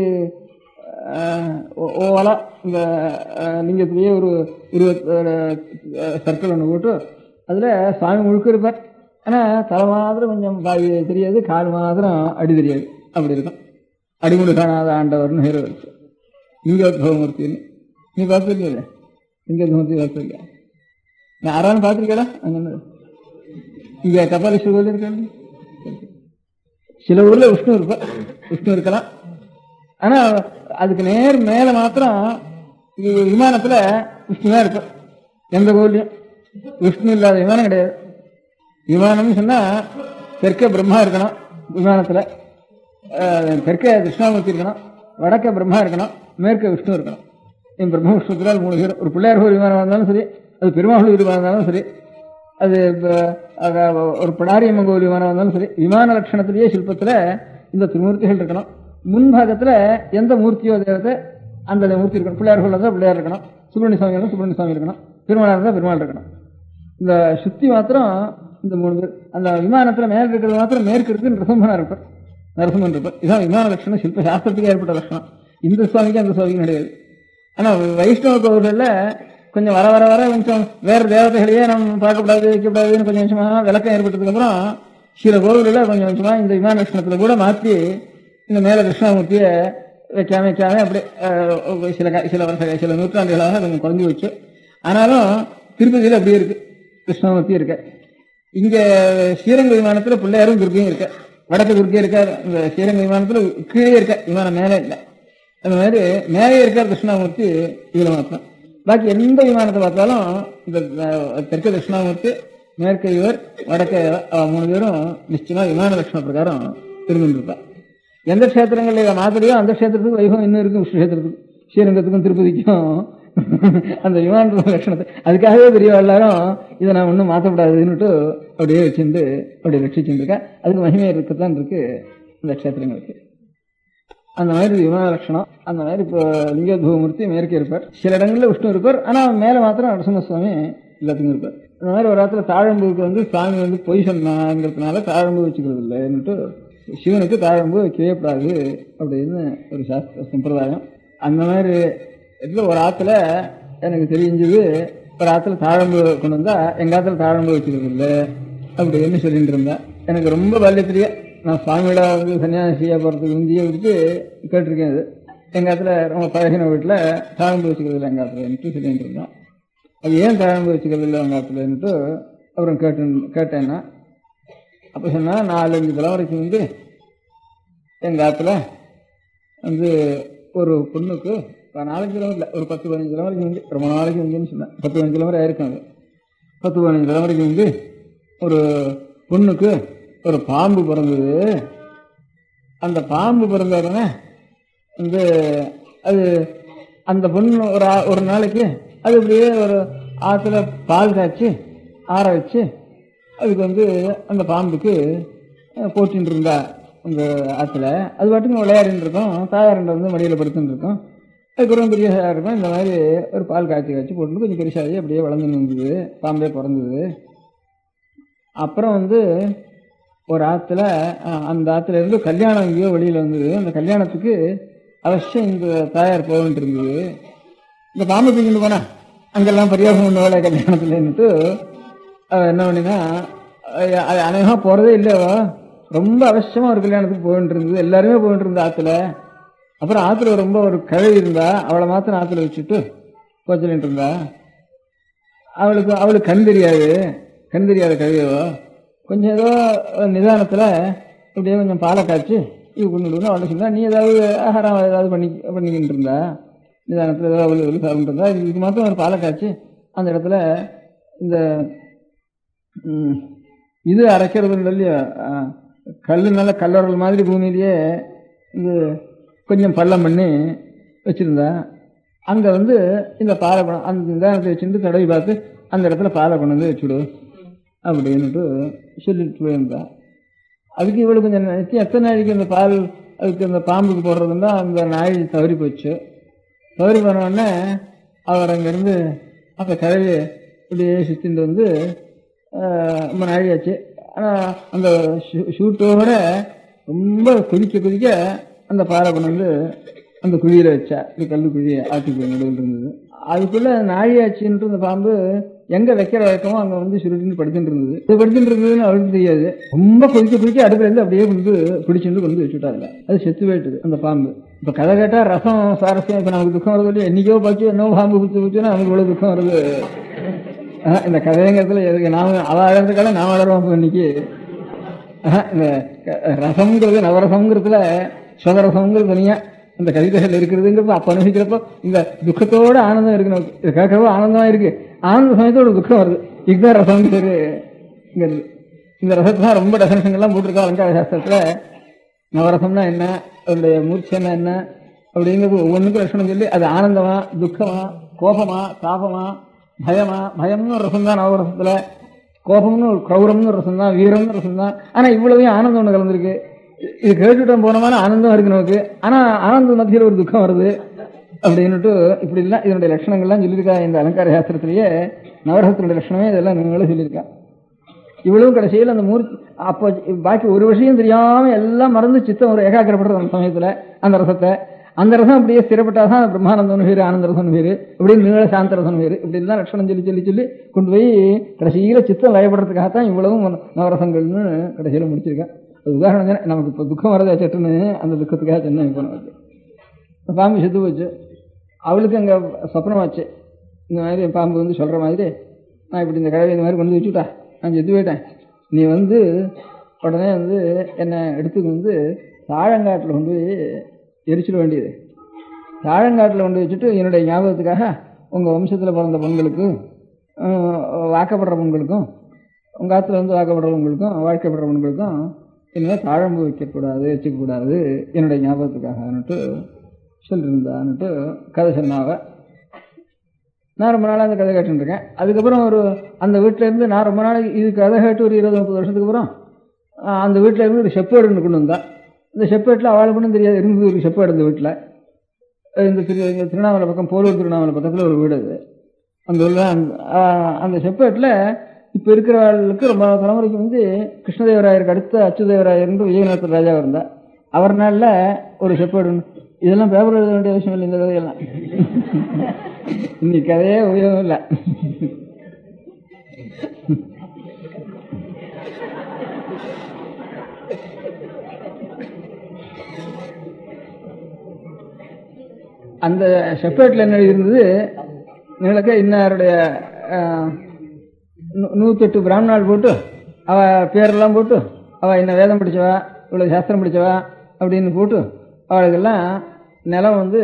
ஓவலா இந்த லிங்கத்திலேயே ஒரு சர்க்கிள் ஒன்று போட்டு அதில் சுவாமி முழுக்க இருப்பார். ஆனால் தலை மாத்திரம் கொஞ்சம் பாதி தெரியாது, கால் மாத்திரம் அடி தெரியாது, அப்படி இருக்கும். அடிமுடி காணாத ஆண்டவர்னு ஹீரோ இருக்கு. லிங்கோத்பவமூர்த்தின்னு நீ பார்த்துருக்கீங்க? லிங்கோத்பவமூர்த்தி பார்த்துருக்கியா? நான் யாராலும் பார்த்துருக்கேடா? அங்கே இங்கே கபாலீஸ்வரர் கோயில் இருக்காங்க. சில ஊரில் விஷ்ணு இருக்கலாம். ஆனால் அதுக்கு நேர் மேலே மாத்திரம் விமானத்தில் விஷ்ணு தான் இருக்கும். எந்த கோயிலையும் விஷ்ணு இல்லாத விமானம் கிடையாது. விமானம்னு சொன்னால் தெற்க பிரம்மா இருக்கணும், விமானத்தில் தெற்க கிருஷ்ணாமூர்த்தி இருக்கணும், வடக்க பிரம்மா இருக்கணும், மேற்க விஷ்ணு இருக்கணும். என் பிரம்ம விஷ்ணுத்தினால் 3 பேர். ஒரு பிள்ளையார் கோயில் விமானம் இருந்தாலும் சரி, அது பெருமாள் விமானம் இருந்தாலும் சரி, அது ஒரு பிடாரியம்மன் கோவில் விமானம் இருந்தாலும் சரி, விமான லட்சணத்திலேயே சிற்பத்தில் இந்த திருமூர்த்திகள் இருக்கணும். முன்பாகத்தில் எந்த மூர்த்தியோ தேவத்தை அந்த மூர்த்தி இருக்கணும். பிள்ளையார் கோயில் இருந்தால் பிள்ளையார் இருக்கணும், சுப்பிரமணிய சுவாமி இருந்தால் சுப்பிரமணிய சுவாமி இருக்கணும், பெருமாள் இருந்தால் பெருமாள் இருக்கணும். இந்த சுத்தி மாத்திரம் இந்த 3 பேர். அந்த விமானத்தில் மேலே இருக்கிறது மாத்திரம் மேற்கு இருக்கு நரசிம்மனாக இருப்பார், நரசிம்மன் இருப்பார். இதுதான் விமான லட்சணம், சிற்ப சாஸ்திரத்துக்கு ஏற்பட்ட லட்சணம். இந்த சுவாமிக்கு அந்த சுவாமிக்கு கிடையாது. ஆனால் வைஷ்ணவ கோவில்களில் கொஞ்சம் வர வர வர கொஞ்சம் வேறு தேவதைகளையே நம்ம பார்க்கக்கூடாது வைக்கக்கூடாதுன்னு கொஞ்சம் கொஞ்சமாக விளக்கம் ஏற்பட்டதுக்கப்புறம் சில கோவிலில் கொஞ்சம் கொஞ்சமாக இந்த விமான லட்சணத்தில் கூட மாற்றி இந்த மேலே கிருஷ்ணாமூர்த்தியை வைக்காம அப்படியே சில நூற்றாண்டுகளாக கொஞ்சம் குறைஞ்சி வச்சு. ஆனாலும் திருப்பதியில் அப்படியே இருக்கு, கிருஷ்ணாமூர்த்தி இருக்க. இங்கே ஸ்ரீரங்க விமானத்தில் பிள்ளையாரும் துர்க்கையும் இருக்க, வடக்கு துர்க்கையும் இருக்கார். இந்த ஸ்ரீரங்க விமானத்தில் கீழே இருக்க, விமானம் மேலே இல்லை. அந்த மாதிரி மேலே இருக்கார் கிருஷ்ணாமூர்த்தி இதில் மாத்திரம். பாக்கி எந்த விமானத்தை பார்த்தாலும் இந்த தெற்கு கிருஷ்ணாமூர்த்தி, மேற்க இவர், வடக்க 3 பேரும் நிச்சயமா விமான லட்சண பிரகாரம் இருந்துருப்பார். எந்த கஷேத்திரங்கள்ல இதை மாத்திரையோ அந்த கஷேத்திரத்துக்கு வைபவம் இன்னும் இருக்கும். விஷ்ணு கஷேத்திரத்துக்கு, ஸ்ரீரங்கத்துக்கும் திருப்பதிக்கும் அந்த விமான லட்சணத்தை அதுக்காகவே பெரிய எல்லாரும் இதை நான் ஒன்றும் மாற்றக்கூடாதுன்னுட்டு அப்படியே வச்சுட்டு அப்படியே ரட்சிச்சுட்டு இருக்கேன். அதுக்கு மகிமை இருக்கத்தான் இருக்கு இந்த கஷேத்திரங்களுக்கு. அந்த மாதிரி விமான லட்சணம். அந்த மாதிரி இப்போ லிங்கோத்பவமூர்த்தி மேற்கே இருப்பார், சில இடங்களில் விஷ்ணு இருப்பார். ஆனால் மேலே மாத்திரம் நரசிம்மசுவாமி எல்லாத்துக்கும் இருப்பார். அந்த மாதிரி ஒரு இடத்துல தாழம்பூவுக்கு சுவாமி பொய் சொன்னாங்கிறதுனால தாழம்பூ வச்சுக்கிறது இல்லைன்னுட்டு சிவனுக்கு தாழம்பூ வைக்கவேப்படாது அப்படின்னு ஒரு சம்பிரதாயம். அந்த மாதிரி இடத்துல ஒரு ஆற்றுல எனக்கு தெரிஞ்சது, ஒரு ஆற்றுல தாழம்பூ கொண்டு வந்தா எங்கள் ஆற்றுல தாழம்பூ வச்சுக்கிறது இல்லை அப்படின்னு சொல்லிட்டு இருந்தேன். எனக்கு ரொம்ப பால்யத்திலேயே நான் சுவாமியோட சன்னியாசியாக போகிறதுக்கு முந்தியே விட்டு கேட்டிருக்கேன். அது எங்கள் ஆற்றுல ரொம்ப பழகின வீட்டில் தாழம்பு வச்சுக்கிறது இல்லை எங்கள் ஆற்றுலன்ட்டு சொல்லிட்டு இருந்தேன். அது ஏன் தாழம்பு வச்சுக்கிறது இல்லை எங்கள் ஆற்றுலன்ட்டு அப்புறம் கேட்டேன்னா அப்போ சொன்னால் 4-5 தலைமுறைக்கு எங்கள் ஆற்றுல ஒரு பொண்ணுக்கு நாளைக்கு கிலோமீட்டர் இல்லை, ஒரு 10-15 கிலோமீட்டருக்கு வந்து ரொம்ப நாளைக்கு வந்துன்னு சொன்னேன். 10-15 கிலோமீட்டர் ஆயிருக்கும். அது 10-15 கிலோமீட்டருக்கு வந்து ஒரு பொண்ணுக்கு ஒரு பாம்பு பிறந்தது. அந்த பாம்பு பிறந்தவுடனே வந்து அது அந்த பொண்ணு ஒரு நாளைக்கு அது இப்படியே ஒரு ஆற்றுல பால் காய்ச்சி ஆற வச்சு அதுக்கு வந்து அந்த பாம்புக்கு போட்டின்னு இருந்தா அந்த ஆற்றுல. அது பாட்டுக்கு விளையாடின்னு இருக்கோம். தாயாரண்டை வந்து மடியில் படுத்துன்னு இருக்கோம். அதுக்கப்புறம் பெரியசாக இருக்கும். இந்த மாதிரி ஒரு பால் காய்ச்சி போட்டு கொஞ்சம் பெருசாகி அப்படியே வளர்ந்துன்னு இருந்தது. பாம்பே பிறந்தது. அப்புறம் வந்து ஒரு ஆற்றுல அந்த ஆற்றுல இருந்து கல்யாணம் எங்கேயோ வெளியில் வந்தது. அந்த கல்யாணத்துக்கு அவசியம் இந்த தாயார் போகிட்டு இருந்தது. இந்த பாம்பு தூக்கிட்டு போனா அங்கெல்லாம் பரியாசம் பண்ண வேலை கல்யாணத்துலன்னுட்டு என்ன பண்ணினா அது அநேகமாக போகிறதே இல்லையோ, ரொம்ப அவசியமாக ஒரு கல்யாணத்துக்கு போயிட்டு இருந்தது. எல்லாருமே போயிட்டு இருந்த ஆற்றுல. அப்புறம் ஆற்றுல ரொம்ப ஒரு கழுவி இருந்தா, அவளை மாத்திரம் ஆற்றுல வச்சுட்டு கோச்சலிட்டு இருந்தா. அவளுக்கு கண் தெரியாத கழுவியவோ கொஞ்சம் ஏதோ நிதானத்தில் இப்படியே கொஞ்சம் பாலை காய்ச்சி இது கொண்டு அவளை சொன்னா, நீ ஏதாவது ஆகாரம் ஏதாவது பண்ணிக்கிட்டு இருந்தா நிதானத்தில் ஏதாவது அவள் சாப்பிட்டு இருந்தா. இதுக்கு மாத்திரம் ஒரு பாலை காய்ச்சி அந்த இடத்துல இந்த இது அரைக்கிறது இல்லையா, கல்லுனால கல்லறல் மாதிரி பூமியிலேயே இது கொஞ்சம் பள்ளம் பண்ணி வச்சுருந்தா. அங்கே வந்து இந்த பாலை அந்த நிதானத்தை வச்சுட்டு தடவி பார்த்து அந்த இடத்துல பாலை கொண்டு வந்து வச்சுடு அப்படின்னுட்டு சொல்லிட்டு போயிருந்தா. அதுக்கு இவளுக்கு கொஞ்சம் எத்தனை நாளைக்கு அந்த பால் அதுக்கு அந்த பாம்புக்கு போடுறதுன்னா அந்த நாய் தவறி போச்சு. தவறி போனோடனே அவர் அங்கேருந்து அந்த கதவி இப்படியே சுற்றிட்டு வந்து ரொம்ப நாழியாச்சு. ஆனால் அந்த ஷூட்டோட ரொம்ப குதிக்க அந்த பாலை கொண்டு வந்து அந்த குழியில் வச்சா. இது கல்லு குழி ஆட்டுக்கு நடுவில் இருந்தது. அதுக்குள்ளே நாழியாச்சுன்ட்டு அந்த பாம்பு எங்கே வைக்கிற வழக்கமோ அங்கே வந்து சுருட்டின்னு படுத்துட்டு இருந்தது. இது படுத்துட்டு இருந்ததுன்னு அவளுக்கு தெரியாது. ரொம்ப குதிக்க அடுப்புலேருந்து அப்படியே வந்து பிடிச்சிட்டு கொண்டு வச்சுட்டாங்க. அது செத்து போயிட்டுது அந்த பாம்பு. இப்போ கதை கேட்டால் ரசம் சாரஸ்யம். இப்போ நமக்கு துக்கம் வருது இல்லையா, என்னைக்கோ பார்த்து என்ன பாம்பு குத்துன்னா நமக்கு இவ்வளோ துக்கம் வருது. இந்த கதைங்கிறதுல எதுக்கு நாம் அழகிறதுக்காக நாம் அழறோம். இன்னைக்கு இந்த ரசம்ங்கிறது நவரசம்ங்கிறதுல சுவரசம்ங்கிறது தனியாக இந்த கவிதைகள் இருக்கிறதுங்கிறது அப்போ அனுபவிக்கிறப்போ இந்த துக்கத்தோட ஆனந்தம் இருக்கு. நமக்கு இது கேட்கறப்போ ஆனந்தமா இருக்கு. ஆனந்த சமயத்தோட துக்கம் வருது. இதுதான் ரசம்ங்கிறது. இந்த ரசத்தை தான் ரொம்ப டெஃபினேஷன்லாம் போட்டிருக்கா அலங்கார சாஸ்திரத்தில். நவரசம்னா என்ன, அதனுடைய மூர்ச்சைன்னா என்ன அப்படிங்கிறது ஒவ்வொன்றுக்கும் லட்சணம் சொல்லி அது ஆனந்தமா, துக்கமா, கோபமா, தாபமா, பயமா. பயம்னு ஒரு ரசம் தான் நவரசத்துல. கோபம்னு ஒரு கௌரவம்னு ஒரு ரசம் தான், வீரம்னு ஒரு ரசம் தான். ஆனால் இவ்வளவையும் ஆனந்தம் ஒன்று கலந்துருக்கு. இது கேட்டுட்டோம் போனோம்னா ஆனந்தம் இருக்கு நமக்கு. ஆனால் ஆனந்த மத்தியில் ஒரு துக்கம் வருது அப்படின்னுட்டு இப்படி இல்லை. இதனுடைய லட்சணங்கள்லாம் சொல்லியிருக்கா இந்த அலங்கார சாஸ்திரத்திலேயே. நவரசத்தினுடைய லட்சணமே இதெல்லாம் நீங்களும் சொல்லியிருக்கா. இவ்வளவு கடைசியில் அந்த மூர்த்தி அப்போ பாக்கி ஒரு விஷயம் தெரியாமல் எல்லாம் மறந்து சித்தம் ஒரு ஏகாக்கிரப்படுறது அந்த சமயத்தில் அந்த ரசத்தை. அந்த ரசம் அப்படியே ஸ்திரப்பட்டாதான் பிரம்மானந்தம் வேறு, ஆனந்த ரசம் வேறு, இப்படின்னு நீள சாந்த ரசம் வேறு, இப்படிலாம் லட்சணம் சொல்லி கொண்டு போய் கடைசியில் சித்தம் லயப்படுறதுக்காகத்தான் இவ்வளவும் நவரசங்கள்னு கடைசியில் முடிச்சிருக்கேன். உதாரணம் தானே. நமக்கு இப்போ துக்கம் வரதா சட்டுன்னு அந்த துக்கத்துக்காக சென்னை போனது. பாம்பு செத்து போச்சு. அவளுக்கு அங்கே சொப்னமாச்சு. இந்த மாதிரி பாம்பு வந்து சொல்கிற மாதிரி, நான் இப்படி இந்த கதவை இந்த மாதிரி கொண்டு வச்சுட்டா, நான் செத்து போயிட்டேன். நீ வந்து உடனே வந்து என்னை எடுத்துக்கு வந்து தாழங்காட்டில் கொண்டு போய் எரிச்சிட வேண்டியது. தாழங்காட்டில் கொண்டு வச்சுட்டு என்னுடைய ஞாபகத்துக்காக உங்கள் வம்சத்தில் பிறந்த பெண்களுக்கு, வாக்கப்படுற பெண்களுக்கும், உங்கள் ஆற்றுல வந்து வாக்கப்படுற பெண்களுக்கும், வாழ்க்கைப்படுற பெண்களுக்கும் இனிமேல் தாழம்பு வச்சுக்கக்கூடாது என்னுடைய ஞாபகத்துக்காகன்னுட்டு சொல்லியிருந்தான்னுட்டு கதை சொன்னாவ. நான் ரொம்ப நாளாக அந்த கதை கேட்டுருக்கேன். அதுக்கப்புறம் அந்த வீட்டிலேருந்து நான் ரொம்ப நாளைக்கு இது கதை கேட்டு ஒரு 20-30 வருஷத்துக்கு அப்புறம் அந்த வீட்டில் இருந்து ஒரு செப்பேடு ஒன்று கொண்டு வந்தா. இந்த செப்பேட்டில் அவளுக்கு ஒன்றும் தெரியாது இருந்தது. ஒரு செப்பேடு இந்த வீட்டில். இந்த திருவண்ணாமலை பக்கம், போலூர் திருவண்ணாமலை பக்கத்தில் ஒரு வீடு அது. அந்த அந்த செப்பேட்டில் இப்போ இருக்கிறவர்களுக்கு ரொம்ப தலைமுறைக்கு வந்து கிருஷ்ணதேவராயருக்கு அடுத்த அச்சுதேவராயர் விஜயநகர ராஜா இருந்தார். அவர் நாளில் ஒரு செப்பேடு. இதெல்லாம் பேப்பர் எழுத வேண்டிய அவசியம் இல்லை. இந்த கதையெல்லாம் இன்னைக்கு கதையே உபயோகம் இல்லை. அந்த செப்பேட்டில் என்ன இருந்தது, நிலக்க இன்னாருடைய 108 பிராமணால் போட்டு அவ பேரெல்லாம் போட்டு அவள் என்ன வேதம் படித்தவா, இவ்வளோ சாஸ்திரம் படித்தவா அப்படின்னு போட்டு அவளுக்கெல்லாம் நிலம் வந்து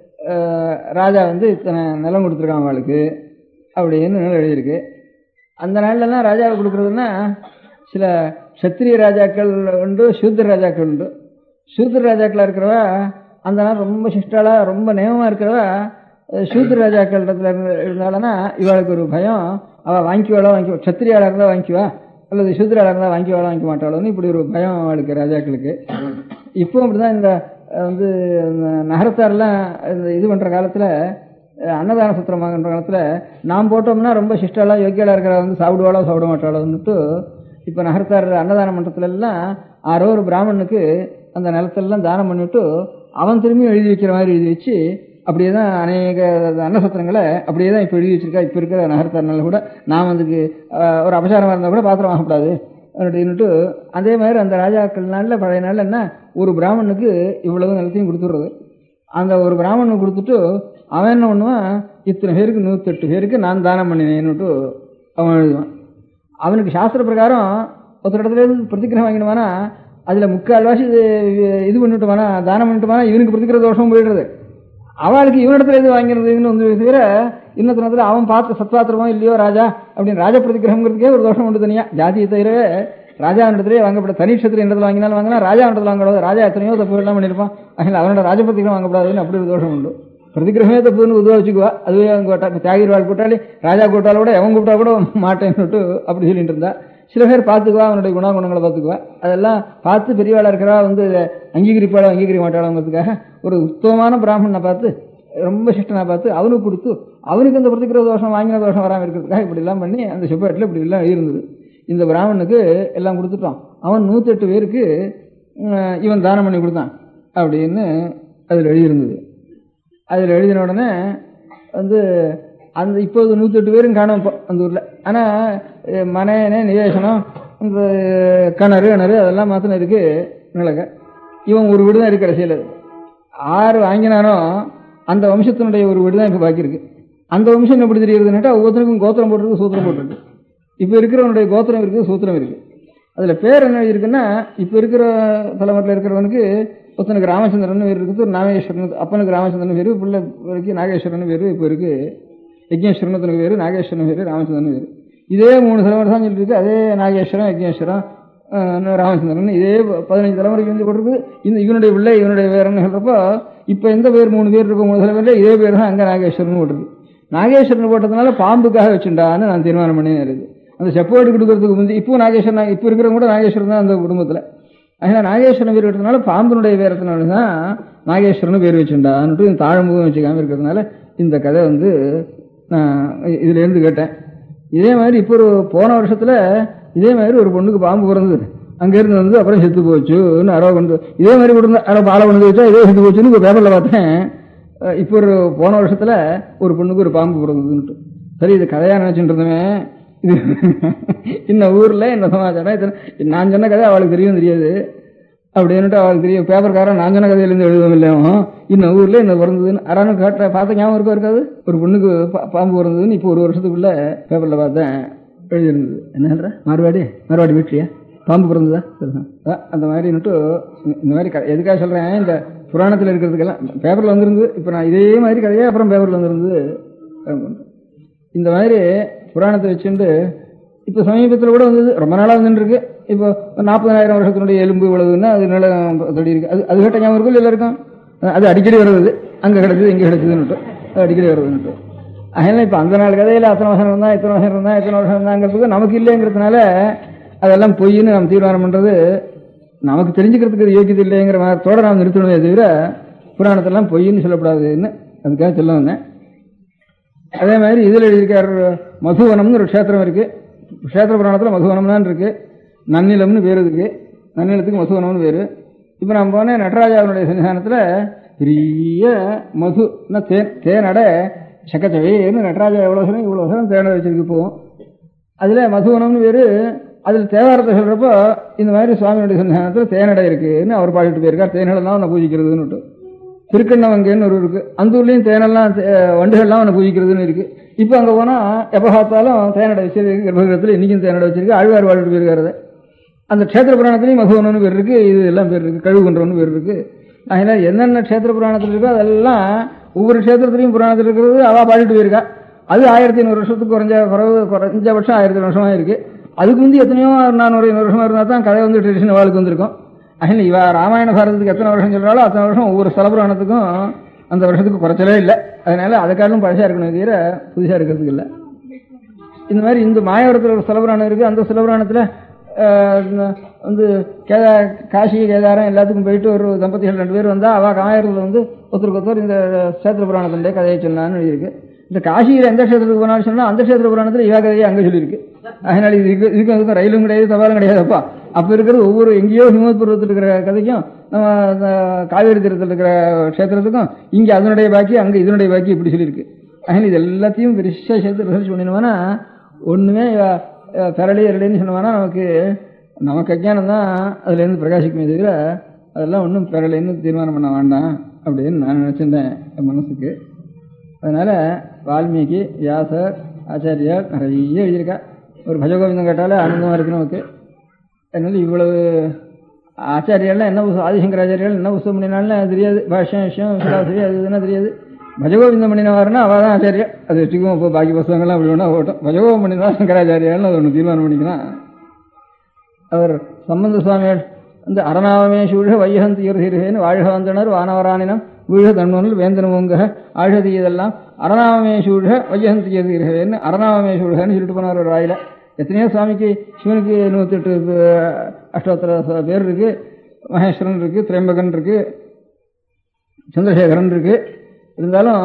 ராஜா வந்து இத்தனை நிலம் கொடுத்துருக்கான் அவளுக்கு அப்படின்னு எழுதியிருக்கு. அந்த நாள்லாம் ராஜாவை கொடுக்குறதுன்னா சில சத்திரிய ராஜாக்கள் உண்டு, சூத்திர ராஜாக்கள் உண்டு. சூத்திர ராஜாக்களா இருக்கிறவா அந்த நாள் ரொம்ப சிஷ்டாலா ரொம்ப நியமமா இருக்கிறவா சூத்திர ராஜாக்கள் இருந்தாலன்னா இவளுக்கு ஒரு பயம், அவள் வாங்கிக்குவாளோ சத்திரியாளா இருந்தா வாங்கிக்குவா அல்லது சூத்திராளா இருந்தா வாங்கிக்குவாளோ வாங்கிக்க மாட்டாளோன்னு இப்படி ஒரு பயம் அவளுக்கு ராஜாக்களுக்கு. இப்போ அப்படிதான் இந்த வந்து நகரத்தாரெல்லாம் இது பண்ற காலத்துல அன்னதான சத்திரம் வாங்குற காலத்துல நாம் போட்டோம்னா ரொம்ப சிஷ்டாலா யோக்கியாலா இருக்கிற வந்து சாப்பிடுவாளோ சாப்பிட மாட்டாளோன்னுட்டு இப்ப நகரத்தார் அன்னதான மன்றத்துல எல்லாம் ஆரோ ஒரு பிராமணனுக்கு அந்த நிலத்தெல்லாம் தானம் பண்ணிவிட்டு அவன் திரும்பி எழுதி வைக்கிற மாதிரி எழுதி வச்சு அப்படியேதான் அநேக அன்னசத்திரங்களை அப்படியேதான் இப்ப எழுதி வச்சிருக்கா. இப்ப இருக்கிற நகரத்தார்னால கூட நாம் அதுக்கு ஒரு அபசாரமா இருந்தா கூட பாத்திரம் வாங்கக்கூடாது அப்படின்னுட்டு அதே மாதிரி அந்த ராஜாக்கள் நாள்ல பழைய நாள்ல என்ன ஒரு பிராமணனுக்கு இவ்வளவு நிலத்தையும் கொடுத்துடுறது. அந்த ஒரு பிராமணனுக்கு கொடுத்துட்டு அவன் என்ன பண்ணுவான், இத்தனை பேருக்கு 108 பேருக்கு நான் தானம் பண்ணினேன்னுட்டு அவன் எழுதுவான். அவனுக்கு சாஸ்திர பிரகாரம் ஒரு இடத்துல இருந்து பிரதிக்கிரகம் வாங்கிடுவானா அதுல 3/4 இது பண்ணிட்டுவானா தானம் பண்ணிட்டுவானா இவனுக்கு பிரதிக்கிற தோஷம் போயிடுறது. அவளுக்கு இவனிடத்துல இது வாங்கிறதுன்னு வந்து தவிர இன்னத்துல அவன் பார்த்து சத்வாத்திரமோ இல்லையோ ராஜா அப்படின்னு ராஜ பிரதிகிரகங்கிறதுக்கே ஒரு தோஷம் உண்டு தனியா. ஜாதியை தவிரவே ராஜா இடத்துலேயே வாங்கப்பட தனி கஷத்திரிய இடத்துல வாங்கினாலும் வாங்கினா ராஜா இடத்துல வாங்கக்கூடாது. ராஜா எத்தனையோ தப்பு எல்லாம் பண்ணியிருப்பான், அதனால அவனோட ராஜ பிரதிகிரகம் வாங்கக்கூடாதுன்னு அப்படி ஒரு தோஷம் உண்டு. பிரதிகிரகமே தப்புன்னு உதவ வச்சுக்குவா. அதுவே அவங்க தியாகிர் வாழ் கூட்டாளி ராஜா கூட்டால கூட எவன் கூப்பிட்டா கூட மாட்டேன்னுட்டு அப்படி சொல்லிட்டு இருந்தா. சில பேர் பார்த்துக்குவா, அவனுடைய குணாகுணங்களை பார்த்துக்குவா. அதெல்லாம் பார்த்து பெரியவாளா இருக்கிறா வந்து அங்கீகரிப்பாளோ அங்கீகரிக்க மாட்டாளோங்கிறதுக்காக ஒரு உத்தமமான பிராமணனை பார்த்து ரொம்ப சிஷ்டனா பார்த்து அவனுக்கு கொடுத்து அவனுக்கு அந்த பிரதிக்கிற தோஷம் வாங்கின தோஷம் வராமல் இருக்கிறதுக்காக இப்படி எல்லாம் பண்ணி அந்த செப்பேட்டில் இப்படி எல்லாம் இருந்தது. இந்த பிராமணனுக்கு எல்லாம் கொடுத்துட்டான். அவன் 108 பேருக்கு இவன் தானம் பண்ணி கொடுத்தான் அப்படின்னு அதில் எழுதியிருந்தது. அதில் எழுதின உடனே வந்து அந்த இப்போது 108 பேரும் காணும் அந்த ஊர்ல. ஆனா மனையனே நிவேசனம் இந்த கிணறு அதெல்லாம் மாத்திரம் இருக்கு நிலக்க. இவன் ஒரு வீடு தான் இருக்கு. கடைசியில் 6 வாங்கினானோ அந்த வம்சத்தினுடைய ஒரு வீடு தான் இப்ப பாக்கி இருக்கு. அந்த வம்சம் எப்படி தெரியுதுன்னா ஒவ்வொருத்தருக்கும் கோத்திரம் போட்டிருக்கு, சூத்திரம் போட்டிருக்கு. இப்ப இருக்கிறவனுடைய கோத்திரம் இருக்கு, சூத்திரம் இருக்கு. அதுல பேர் என்ன இருக்குன்னா இப்ப இருக்கிற தலைமுறையில் இருக்கிறவனுக்கு ஒருத்தனுக்கு ராமச்சந்திரன் பேர் இருக்குது, நாகேஸ்வரன் அப்பனுக்கு ராமச்சந்திரன் பேரு, பிள்ளை வரைக்கும் நாகேஸ்வரன் பேரு இப்ப இருக்கு. யஜ்ஞேஸ்வரனுக்கு பேரு, நாகேஸ்வரன் பேரு, ராமச்சந்திரன் பேரு. இதே 3 தலைமுறை தான் சொல்லிட்டு இருக்கு. அதே நாகேஸ்வரம், யஜ்ஞேஸ்வரம், ராமச்சந்திரன் இதே 15 தலைமுறைக்கு வந்து போட்டிருக்கு. இவனுடைய பிள்ளை இவனுடைய பேருன்னு சொல்றப்போ இப்ப எந்த பேர் 3 பேர் இருக்கும் 3 தலைமுறையில இதே பேர் தான் அங்க நாகேஸ்வரன் போட்டிருக்கு. நாகேஸ்வரன் போட்டதுனால பாம்புக்காக வச்சுட்டான்னு நான் தீர்மானம் பண்ணி இருக்கு. அந்த செப்போடு கொடுக்கறதுக்கு முந்தி இப்போ நாகேஸ்வரன் இப்ப இருக்கிறவங்க கூட நாகேஸ்வரன் தான் அந்த குடும்பத்துல. அதனால நாகேஸ்வரன் பேர் வச்சதுனால பாம்புனுடைய பேரத்தினாலதான் நாகேஸ்வரன் பேர் வச்சுட்டான்ட்டு தாழம்புகம் வச்சுக்காம இருக்கிறதுனால இந்த கதை வந்து நான் இதுல இருந்து கேட்டேன். இதே மாதிரி இப்போ ஒரு போன வருஷத்துல இதே மாதிரி ஒரு பொண்ணுக்கு பாம்பு பிறந்தது. அங்க இருந்து வந்து அப்புறம் செத்து போச்சுன்னு அரோ கொண்டு இதே மாதிரி கொடுத்த அரோ பாலை கொண்டு வச்சா இதே செத்து போச்சுன்னு இப்போ பேப்பர்ல பார்த்தேன். இப்போ ஒரு போன வருஷத்துல ஒரு பொண்ணுக்கு ஒரு பாம்பு பிறந்ததுன்ட்டு. சரி இது கதையா நினைச்சுட்டு இருந்தவன் இது இந்த ஊர்ல இந்த சமாச்சாரம் நான் சொன்ன கதை அவளுக்கு தெரியும் தெரியாது அப்படின்னுட்டு அவளுக்கு தெரியும். பேப்பர்காரன் நான் சொன்ன கதையிலேருந்து எழுதவும் இல்லையோ இன்னும் ஊர்ல என்ன பிறந்ததுன்னு அறானு கேட்ட பார்த்த ஞாபகம் இருக்காது. ஒரு பொண்ணுக்கு பாம்பு பிறந்ததுன்னு இப்போ 1 வருஷத்துக்குள்ள பேப்பர்ல பார்த்தேன் எழுதியிருந்தது. என்ன மார்வாடி வீட்லையா பாம்பு பிறந்ததா? அந்த மாதிரி இந்த மாதிரி எதுக்காக சொல்றேன், இந்த புராணத்தில் இருக்கிறதுக்கெல்லாம் பேப்பர்ல வந்திருந்தது. இப்ப நான் இதே மாதிரி கதையா அப்புறம் பேப்பர்ல வந்திருந்தது. இந்த மாதிரி புராணத்தை வச்சுட்டு இப்ப சமீபத்தில் கூட வந்தது, ரொம்ப நாளா வந்துட்டு இருக்கு. இப்போ 40,000 வருஷத்தினுடைய எலும்பு இவ்வளவுன்னா அது நில தடி இருக்கு. அது கேட்ட ஞாபகம் இருக்கும் இல்லை இருக்கும். அது அடிக்கடி வருது, அங்க கிடைச்சது இங்க கிடைச்சதுன்னு அது அடிக்கடி வருதுன்னுட்டு. அதனால இப்ப அந்த நாள் கதையில அத்தனை வருஷம் இருந்தா இத்தனை வருஷம் இருந்தா இத்தனை வருஷம் இருந்தாங்கிறதுக்கு நமக்கு இல்லைங்கிறதுனால அதெல்லாம் பொய்ன்னு நம்ம தீர்மானம் பண்றது நமக்கு தெரிஞ்சுக்கிறதுக்கு யோக்கியது இல்லைங்கிற மாதிரியோட நாம் நிறுத்தணுமே தவிர புராணத்தெல்லாம் பொய்ன்னு சொல்லக்கூடாதுன்னு அதுக்காக சொல்ல வந்தேன். அதே மாதிரி இதில் எழுதியிருக்கார் மதுவனம்னு ஒரு க்ஷேத்திரம் இருக்கு. க்ஷேத்திர புராணத்தில் மதுவனம் தான் இருக்கு. நன்னிலம்னு பேரு இருக்கு. நன்னிலத்துக்கு மதுவனம்னு பேரு. இப்போ நான் போனேன் நடராஜாவுடைய சன்னிதானத்தில் பெரிய மது தேனட சக்கச்சவைன்னு நடராஜா எவ்வளோ சொல்லும் இவ்வளோ சொல்லும் தேனடை வச்சிருக்கு போவோம். அதில் மதுவனம்னு பேரு. அதில் தேவாரத்தை சொல்றப்போ இந்த மாதிரி சுவாமியுடைய சன்னிதானத்தில் தேனடை இருக்குன்னு அவர் பாடிட்டு போயிருக்கார். தேனெல்லாம் அவனை பூஜிக்கிறதுன்னு. திருக்கண்ணவங்கன்னு ஒரு இருக்கு. அந்த ஊர்லயும் தேனெல்லாம் வண்டுகள்லாம் அவனை பூஜிக்கிறதுன்னு இருக்கு. இப்ப அங்க போனா எப்ப பார்த்தாலும் தேனடை வச்சிருக்கு. கர்ப்பகிரகத்தில் இன்னைக்கும் தேனடை வச்சிருக்கு. ஆழ்வார் வாழ்ட்டு போயிருக்காரு. அந்த க்ஷேத்திர புராணத்திலையும் மதுவனம்னு பேர் இருக்கு. இது எல்லாம் பேர் இருக்கு. கழுவுகன்றவனு பேர் இருக்கு. அதனால என்னென்ன க்ஷேத்திர புராணத்தில் இருக்கோ அதெல்லாம் ஒவ்வொரு க்ஷேத்திரத்திலையும் புராணத்தில் இருக்கிறது அவள் பாடிட்டு போயிருக்கா. அது 1500 வருஷத்துக்கு குறைஞ்சபட்சம் 1000 வருஷமா இருக்கு. அதுக்கு வந்து எத்தனையோ 400 வருஷமா இருந்தால் தான் கதை வந்து ட்ரெடிஷன் வாழ்க்கை வந்திருக்கும். அதனால இவ ராமாயண பாரதத்துக்கு எத்தனை வருஷம் சொல்றாலும் அத்தனை வருஷம் ஒவ்வொரு ஸ்தல புராணத்துக்கும் அந்த வருஷத்துக்கு குறைச்சலே இல்லை. அதனால அதுக்காலும் பழசா இருக்கணும் தவிர புதுசா இருக்கிறதுக்கு இல்லை. இந்த மாதிரி இந்த மாயவரத்தில் ஒரு ஸ்தலபுராணம் இருக்கு. அந்த ஸ்தலபுராணத்தில் வந்து காசி கேதாரம் எல்லாத்துக்கும் போயிட்டு ஒரு தம்பதிகள் 2 பேர் வந்தா அவ மாயவரத்தில் வந்து ஒருத்தருக்கு இந்த கஷேத்திர புராணத்தினுடைய கதையை சொன்னான்னு எழுதியிருக்கு. இந்த காசியில் எந்த கஷேத்திரத்துக்கு போனாலும் சொன்னா அந்த கஷேத்திர புராணத்தில் இவா கதையை அங்கே சொல்லியிருக்கு. அதனால இதுக்கும் ரயிலும் கிடையாது, தபாலும் கிடையாதுப்பா. அப்ப இருக்கிறது ஒவ்வொரு எங்கேயோ ஹிமத் பருவத்தில் இருக்கிற கதைக்கும் நம்ம காவேரி தீரத்தில் இருக்கிற கஷேத்திரத்துக்கும் இங்க அதனுடைய பாக்கி அங்க இதனுடைய பாக்கி இப்படி சொல்லியிருக்கு. அதனால இது எல்லாத்தையும் பெருசா சேர்த்து ரிசர்ச் பண்ணினோம்னா ஒண்ணுமே பெரளி இரளின்னு சொன்னோம்னா நமக்கு அஜ்ஞானம் தான் அதுல இருந்து பிரகாசிக்குமே தவிர அதெல்லாம் ஒன்றும் பெரளின்னு தீர்மானம் பண்ண வேண்டாம் அப்படின்னு நான் நினைச்சிருந்தேன் என் மனசுக்கு. அதனால வால்மீகி, வியாசர், ஆச்சாரியார் நிறைய எழுதியிருக்கா. ஒரு பஜகோவிந்தம் கேட்டாலே ஆனந்தமா இருக்கு நமக்கு. அதனால இவ்வளவு ஆச்சாரியாலாம் என்ன ஆதிசங்கராச்சாரியால் என்ன புத்தகம் பண்ணினாலும் தெரியாது. பாஷ்யம் விஷயம் விலாசரி அது இதுனா தெரியாது. பஜகோவிந்தம் பண்ணினவாருன்னா அவள் தான் ஆச்சாரியா. அது வச்சுக்குவோம். இப்போ பாக்கி புத்தகங்கள்லாம் அப்படி ஒன்றா ஓட்டும். பஜகோவிந்தம் பண்ணினா சங்கராச்சாரியால்னு அது ஒன்று தீர்மானம் பண்ணிக்கலாம். அவர் சம்பந்த சுவாமிகள் வந்து அரணாவமே சூழ வையகன் தீர்த்தீர்கேன்னு வாழ்க வந்தனர் வானவரானினம் வீழ தன்வனில் வேந்தனமுங்க ஆழ்கதி இதெல்லாம் அரணாவமே சூழ வையகன் தீர்த்தீர்கேன்னு அரணாவமே சூழன்னு சொல்லிட்டு போனார் ஒரு வாயில. எத்தனையோ சுவாமிக்கு சிவனுக்கு 108 அஷ்டோத்தர பேர் இருக்கு. மகேஸ்வரன் இருக்கு, திரைம்பகன் இருக்கு, சந்திரசேகரன் இருக்கு. இருந்தாலும்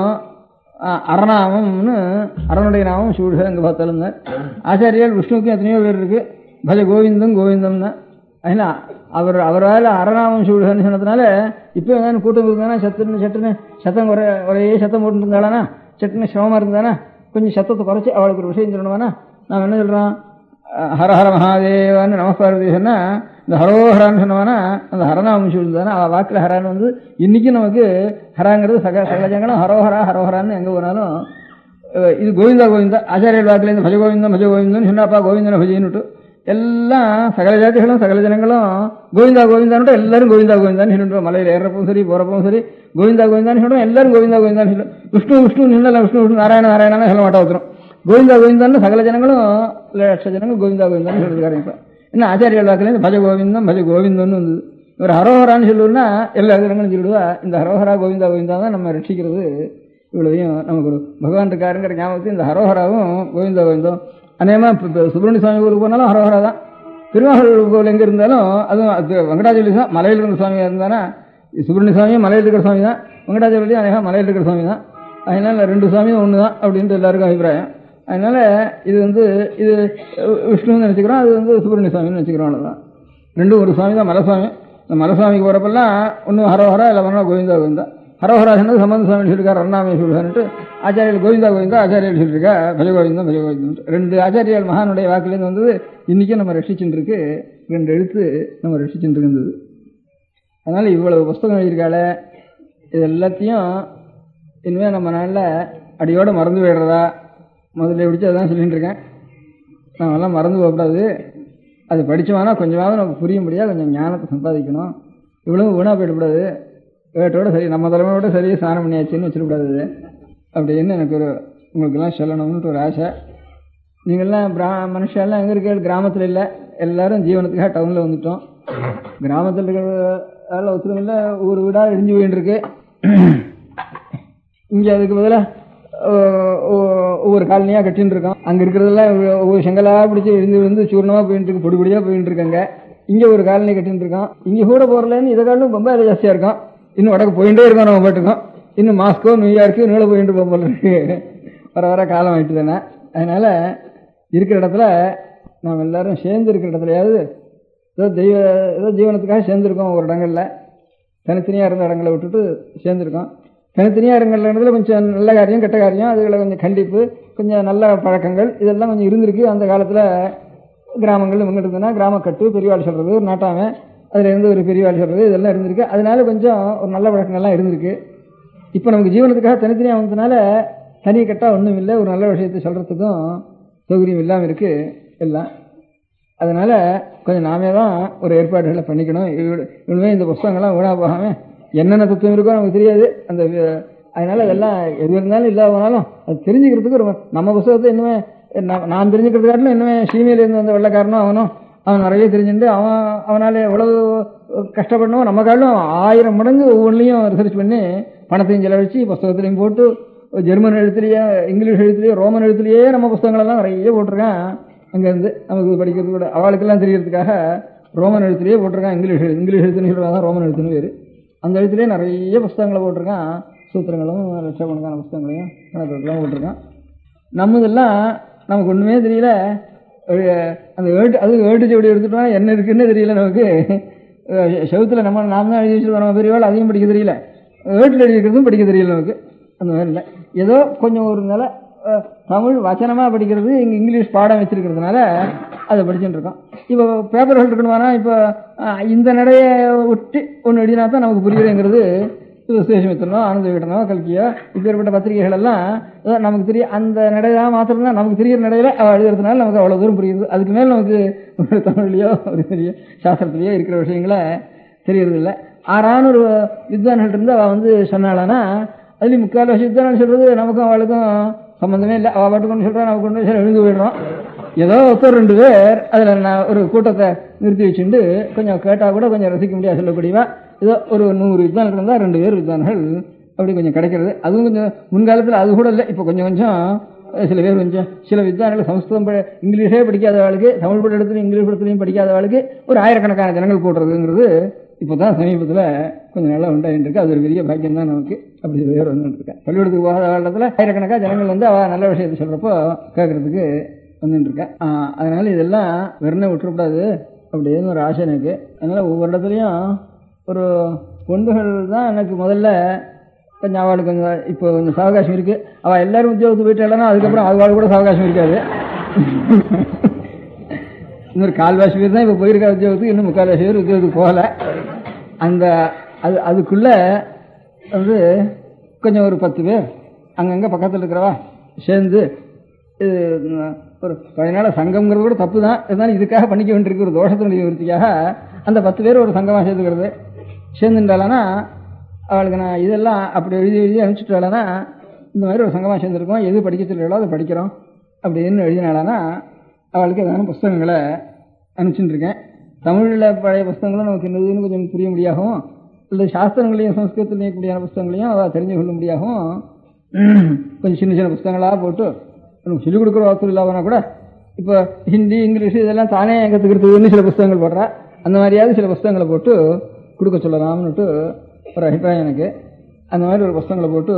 அரணாமம்னு அரணுடைய நாமம் சூழ அங்கே பார்த்தாலும் ஆச்சாரியால் விஷ்ணுவுக்கும் எத்தனையோ பேர் இருக்கு. பஜ கோவிந்தம் கோவிந்தம் தான். அதனால அவரால் அரணாமம் சூழன்னு சொன்னதுனால இப்போ ஏதாவது கூட்டம் இருந்தானா சட்டுன்னு சத்தம் ஒரே சத்தம் போட்டு இருந்தாலானா சட்டுன்னு சிரமமா இருந்தானா கொஞ்சம் சத்தத்தை குறைச்சி அவளுக்கு ஒரு விஷயம் சொல்லணுமானா நாம் என்ன சொல்றோம், ஹரஹர மகாதேவான்னு நமஸ்காரதி சொன்னா இந்த ஹரோஹரான்னு சொன்னவானா அந்த ஹரநாமம் சொல்லுதானா அவள் வாக்கில் ஹரான்னு வந்து இன்னைக்கும் நமக்கு ஹராங்கிறது சகஜங்களும் ஹரோஹரா ஹரோஹரான்னு எங்கே போனாலும் இது கோவிந்தா கோவிந்தா ஆச்சாரியர் வாக்கிலேருந்து பஜ கோவிந்தம் பஜ கோவிந்தம்னு சொன்னாப்பா கோவிந்தனை பஜின்னுட்டு எல்லாம் சகல ஜாதிகளும் சகல ஜனங்களும் கோவிந்தா கோவிந்தான்னு எல்லாரும் கோவிந்தா கோவிந்தான்னு சொல்லிட்டு மலையில் ஏறப்பவும் சரி போறப்பவும் சரி கோவிந்தா கோவிந்தான்னு சொல்றோம். எல்லாரும் கோவிந்தா கோவிந்தான்னு சொல்லும். விஷ்ணு விஷ்ணு நின்னல விஷ்ணு விஷ்ணு நாராயண நாராயணான்னு சொல்ல மாட்டா வந்துடும். கோவிந்தா கோவிந்தான்னு சகல ஜனங்களும் லட்ச ஜனங்கள் கோவிந்தா கோவிந்தான்னு சொல்லிருக்காரு. இப்போ என்ன ஆச்சாரியர் வாக்கிலேருந்து பஜ கோவிந்தம் பஜ கோவிந்தம்னு வந்தது. இவர் ஹரோஹரான்னு சொல்லுவோம்னா எல்லா ஜனங்களும் சொல்லிடுவா. இந்த ஹரோஹரா கோவிந்தா கோவிந்தா தான் நம்ம ரட்சிக்கிறது. இவ்வளவையும் நமக்கு ஒரு பகவான் இருக்காருங்கிற ஞாபகத்தில் இந்த ஹரோஹராவும் கோவிந்தா கோவிந்தம். அநேகமா சுப்பிரமணிய சுவாமி ஊருக்கு போனாலும் ஹரோஹரா தான். திருவாரூர் கோவில் எங்க இருந்தாலும் அதுவும் வெங்கடாச்சலபதி தான். மலையில் இருந்த சுவாமியா இருந்தானா சுப்பிரமணிய சுவாமியும் மலையில் இருக்கிற சுவாமி தான், வெங்கடாச்சலபதியும் அநேகம் மலையில் இருக்கிற சுவாமி தான். அதனால 2 சுவாமியும் ஒன்று தான் அப்படின்ட்டு எல்லாருக்கும் அபிப்பிராயம். அதனால இது வந்து இது விஷ்ணுன்னு நினைச்சுக்கிறோம், அது வந்து சுப்பிரமணிய சுவாமின்னு நினைச்சுக்கிறோம். அவ்வளோதான். 2 ஒரு சுவாமி தான் மலசுவாமி. இந்த மலசுவாமிக்கு போறப்பெல்லாம் ஒன்றும் ஹரோஹரா இல்லை பண்ணா கோவிந்தா கோவிந்தா. ஹரோஹரா சொன்னது சம்பந்த சுவாமி சொல்லியிருக்காரு அருணாமே சொல்லிட்டு ஆச்சாரியல் கோவிந்தா கோவிந்தா ஆச்சாரியல் சொல்லியிருக்கா பஜகோவிந்தம் பஜகோவிந்தம். 2 ஆச்சாரியல் மகானுடைய வாக்குலேருந்து வந்தது இன்னைக்கும் நம்ம ரட்சிச்சுட்டு இருக்கு. 2 எழுத்து நம்ம ரட்சிச்சுட்டு இருந்தது. அதனால இவ்வளவு புஸ்தகம் எழுதியிருக்காள இது எல்லாத்தையும் இனிமேல் நம்ம நாளில் அடியோட மறந்து போயிடுறதா முதல்ல பிடிச்சி அதான் சொல்லிட்டு இருக்கேன். நம்ம எல்லாம் மறந்து போகக்கூடாது. அது படித்தோம்னா கொஞ்சமாவது நமக்கு புரிய முடியாது. கொஞ்சம் ஞானத்தை சம்பாதிக்கணும். இவ்வளவு வீணாக போயிடக்கூடாது. வேட்டோட சரி நம்ம தலைமையோட சரியாக ஸ்நானம் பண்ணியாச்சுன்னு வச்சிடக்கூடாது அப்படின்னு எனக்கு உங்களுக்கெல்லாம் சொல்லணும்னு ஒரு ஆசை. நீங்கள்லாம் மனுஷெல்லாம் எங்கே இருக்க கிராமத்தில் இல்லை, எல்லாரும் ஜீவனத்துக்காக டவுனில் வந்துட்டோம். கிராமத்தில் இருக்கிற ஒத்துரும் இல்லை, ஒவ்வொரு வீடாக இடிஞ்சு போயின்னு இருக்கு. இங்கே அதுக்கு பதிலாக ஒவ்வொரு காலனியாக கட்டின்னு இருக்கோம். அங்கே இருக்கிறதெல்லாம் ஒவ்வொரு செங்கலாக பிடிச்சி இருந்து சூர்ணமாக போயிட்டு இருக்கு, பொடி பொடியாக போயிட்டு இருக்காங்க. இங்கே ஒரு காலனி கட்டின்னு இருக்கோம். இங்கே கூட போகிறலன்னு இதை காலம் ரொம்ப ஜாஸ்தியாக இருக்கும். இன்னும் வடக்கு போயிட்டே இருக்கோம். நம்ம போட்டுக்கோம். இன்னும் மாஸ்கோ நியூயார்க்கு நீள போயிட்டு போல இருக்கு. வர காலம் ஆயிட்டு தானே. அதனால இருக்கிற இடத்துல நாம் எல்லாரும் சேர்ந்து இருக்கிற இடத்துலையாவது ஏதோ ஜீவனத்துக்காக சேர்ந்துருக்கோம். ஒரு இடங்கள்ல தனித்தனியாக இருந்த இடங்களை விட்டுட்டு சேர்ந்துருக்கோம். தனித்தனியாக இருந்த இடத்துல கொஞ்சம் நல்ல காரியம் கெட்ட காரியம் அதுகளை கொஞ்சம் கண்டிப்பு கொஞ்சம் நல்ல பழக்கங்கள் இதெல்லாம் கொஞ்சம் இருந்திருக்கு. அந்த காலத்தில் கிராமங்கள் இவங்க இருந்ததுன்னா கிராமக்கட்டு பெரியவாள் சொல்கிறது ஒரு நாட்டாமை அதில் இருந்து ஒரு பெரியவாள் சொல்கிறது இதெல்லாம் இருந்திருக்கு. அதனால கொஞ்சம் ஒரு நல்ல பழக்கங்கள்லாம் இருந்திருக்கு. இப்போ நமக்கு ஜீவனத்துக்காக தனித்தனியாக வந்ததுனால தனி கட்டாக ஒன்றும் இல்லை. ஒரு நல்ல விஷயத்தை சொல்கிறதுக்கும் சௌகரியம் இல்லாமல் இருக்குது எல்லாம். அதனால் கொஞ்சம் நாமே தான் ஒரு ஏற்பாடுகளை பண்ணிக்கணும். இவ்வளோ இந்த புஸ்தகங்கள்லாம் வீணாக போகாமல் என்னென்ன தத்துவம் இருக்கோ நமக்கு தெரியாது. அந்த அதனால அதெல்லாம் எது இருந்தாலும் இல்லாத போனாலும் அது தெரிஞ்சுக்கிறதுக்கு நம்ம புத்தகத்தை இன்னுமே நான் தெரிஞ்சுக்கிறது காட்டிலும் இன்னுமே சீமையிலேருந்து வந்த வெள்ளக்காரனும் அவன் நிறைய தெரிஞ்சுட்டு அவனால எவ்வளவு கஷ்டப்படணும் நம்ம காட்டிலும் 1000 மடங்கு ஒவ்வொன்றிலையும் ரிசர்ச் பண்ணி பணத்தையும் செலவழிச்சு புத்தகத்திலையும் போட்டு ஜெர்மன் எழுத்துலேயே இங்கிலீஷ் எழுத்துலேயே ரோமன் எழுத்துலேயே நம்ம புத்தகங்களெல்லாம் நிறைய போட்டிருக்கான். அங்கேருந்து நமக்கு படிக்கிறது கூட அவளுக்கெல்லாம் தெரியறதுக்காக ரோமன் எழுத்துலேயே போட்டிருக்கான். இங்கிலீஷ் எழுத்துன்னு சொல்லுவாங்க, ரோமன் எழுத்துன்னு பேர். அந்த எழுத்துலேயே நிறைய புத்தகங்களை போட்டிருக்கான். சூத்திரங்களும் லட்சக்கணக்கான புத்தகங்களையும் கணக்கெல்லாம் போட்டிருக்கான். நம்மதெல்லாம் நமக்கு ஒன்றுமே தெரியல. அந்த ஏட்டு செவடி எடுத்துட்டோம்னா என்ன இருக்குன்னு தெரியல நமக்கு. செவத்தில் நாம தான் எழுதி வச்சுருக்கோம். நம்ம பெரியவாள் அதையும் படிக்க தெரியல, ஏட்டில் எழுதி இருக்கிறதும் படிக்க தெரியல நமக்கு. அந்த மாதிரி இல்லை. ஏதோ கொஞ்சம் ஒரு நிலை தமிழ் வச்சனமாக படிக்கிறது இங்கே இங்கிலீஷ் பாடம் வச்சிருக்கிறதுனால அதை படிச்சுட்டு இருக்கோம். இப்போ பேப்பர்கள் இருக்கணுமானா இப்போ இந்த நடையை விட்டு ஒன்று எழுதினா தான் நமக்கு புரியுதுங்கிறது. விசேஷமித்தனோ ஆனந்த விகடனோ கல்கியோ இப்பேற்பட்ட பத்திரிகைகள் எல்லாம் நமக்கு தெரியும். அந்த நடையாக மாத்திரம் தான் நமக்கு தெரிகிற நடையில எழுதுறதுனால நமக்கு அவ்வளோ தூரம் புரியுது. அதுக்கு மேலே நமக்கு ஒரு தமிழ்லையோ ஒரு பெரிய சாஸ்திரத்திலேயோ இருக்கிற விஷயங்களை தெரியறதில்லை. ஆறான ஒரு வித்வான்கள் இருந்து அவள் சொன்னாளானா அதுலேயும் முக்கால் வருஷம் வித்வான் சொல்றது நமக்கும் அவளுக்கும் சம்மந்தமே இல்லை. அவள் பாட்டு கொண்டு சொல்கிறா, நமக்கு கொண்டு போய் எழுந்து போயிடுறோம். ஏதோ ஒருத்தர் 2 பேர் அதில் நான் ஒரு கூட்டத்தை நிறுத்தி வச்சுட்டு கொஞ்சம் கேட்டால் கூட கொஞ்சம் ரசிக்க முடியாது சொல்லக்கூடியவா. ஏதோ ஒரு 100 வித்வான்கள் இருந்தால் 2 பேர் வித்வான்கள் அப்படி கொஞ்சம் கிடைக்கிறது. அதுவும் கொஞ்சம் முன்காலத்தில் அது கூட இல்லை. இப்போ கொஞ்சம் சில பேர் சில வித்வான்கள் சமஸ்கிருதம் இங்கிலீஷே படிக்காதவளுக்கு, தமிழ் படத்துலையும் இங்கிலீஷ் படத்துலையும் படிக்காதவளுக்கு ஒரு 1000கணக்கான ஜனங்கள் போடுறதுங்கிறது இப்போ தான் சமீபத்தில் கொஞ்சம் நல்லா உண்டாயிட்டு இருக்கு. அது ஒரு பெரிய பாக்கியம் தான் நமக்கு. அப்படி சில பேர் வந்துட்டு இருக்கேன். பள்ளிக்கூடத்துக்கு போகாத காலத்தில் 1000கணக்கான ஜனங்கள் அவள் நல்ல விஷயத்தை சொல்கிறப்போ கேட்கறதுக்கு வந்துட்டு இருக்கேன். அதனால இதெல்லாம் வெறும் விட்டுறக்கூடாது அப்படின்னு ஒரு ஆசை எனக்கு. அதனால ஒவ்வொரு இடத்துலையும் ஒரு பொண்டுகள் தான் எனக்கு முதல்ல கொஞ்சம் அவளுக்கு கொஞ்சம் இப்போ கொஞ்சம் சாவகாசம் இருக்கு. அவள் எல்லாரும் உத்தியோகத்துக்கு போயிட்டு இல்லைன்னா அதுக்கப்புறம் அவள் கூட சாவகாசம் இருக்காது. இன்னொரு 1/4 பேர் தான் இப்போ போயிருக்கா உத்தியோகத்துக்கு, இன்னும் 3/4 பேர் உத்தியோகத்துக்கு போகலை. அந்த அதுக்குள்ள கொஞ்சம் ஒரு 10 பேர் அங்கங்கே பக்கத்தில் இருக்கிறவா சேர்ந்து ஒரு 10 நாள் சங்கம்ங்கிறது கூட தப்பு தான், இருந்தாலும் இதுக்காக பண்ணிக்க வேண்டியிருக்கு. ஒரு தோஷத்தினுடைய விருத்திக்காக அந்த 10 பேர் ஒரு சங்கமாக சேர்த்துக்கிறது. சேர்ந்துட்டாலனா அவளுக்கு நான் இதெல்லாம் அப்படி எழுதி அனுப்பிச்சுட்டாலனா இந்த மாதிரி ஒரு சங்கமாக சேர்ந்துருக்கோம், எது படிக்க சொல்லிடலாம் அதை படிக்கிறோம் அப்படின்னு எழுதினாலானா அவளுக்கு எதான புஸ்தகங்களை அனுப்பிச்சுட்டு இருக்கேன். தமிழில் பழைய புஸ்தகங்களும் நமக்கு என்னதுன்னு கொஞ்சம் புரிய முடியாகவும், இல்லை சாஸ்திரங்களையும் சம்ஸ்கிருதத்திலையும் கூடியான புஸ்தகங்களையும் அவள் தெரிஞ்சு கொள்ள முடியாகவும் கொஞ்சம் சின்ன சின்ன புஸ்தகங்களாக போட்டு சொல்லிக் கொடுக்குற வாக்கு இல்லாமனா கூட இப்போ ஹிந்தி இங்கிலீஷ் இதெல்லாம் தானே கற்றுக்கிறதுன்னு சில புஸ்தகங்கள் போடுறா. அந்த மாதிரியாவது சில புஸ்தகங்களை போட்டு கொடுக்க சொல்லலாம்னுட்டு ஒரு அபிப்பிராயம் எனக்கு. அந்த மாதிரி ஒரு புஸ்தகங்களை போட்டு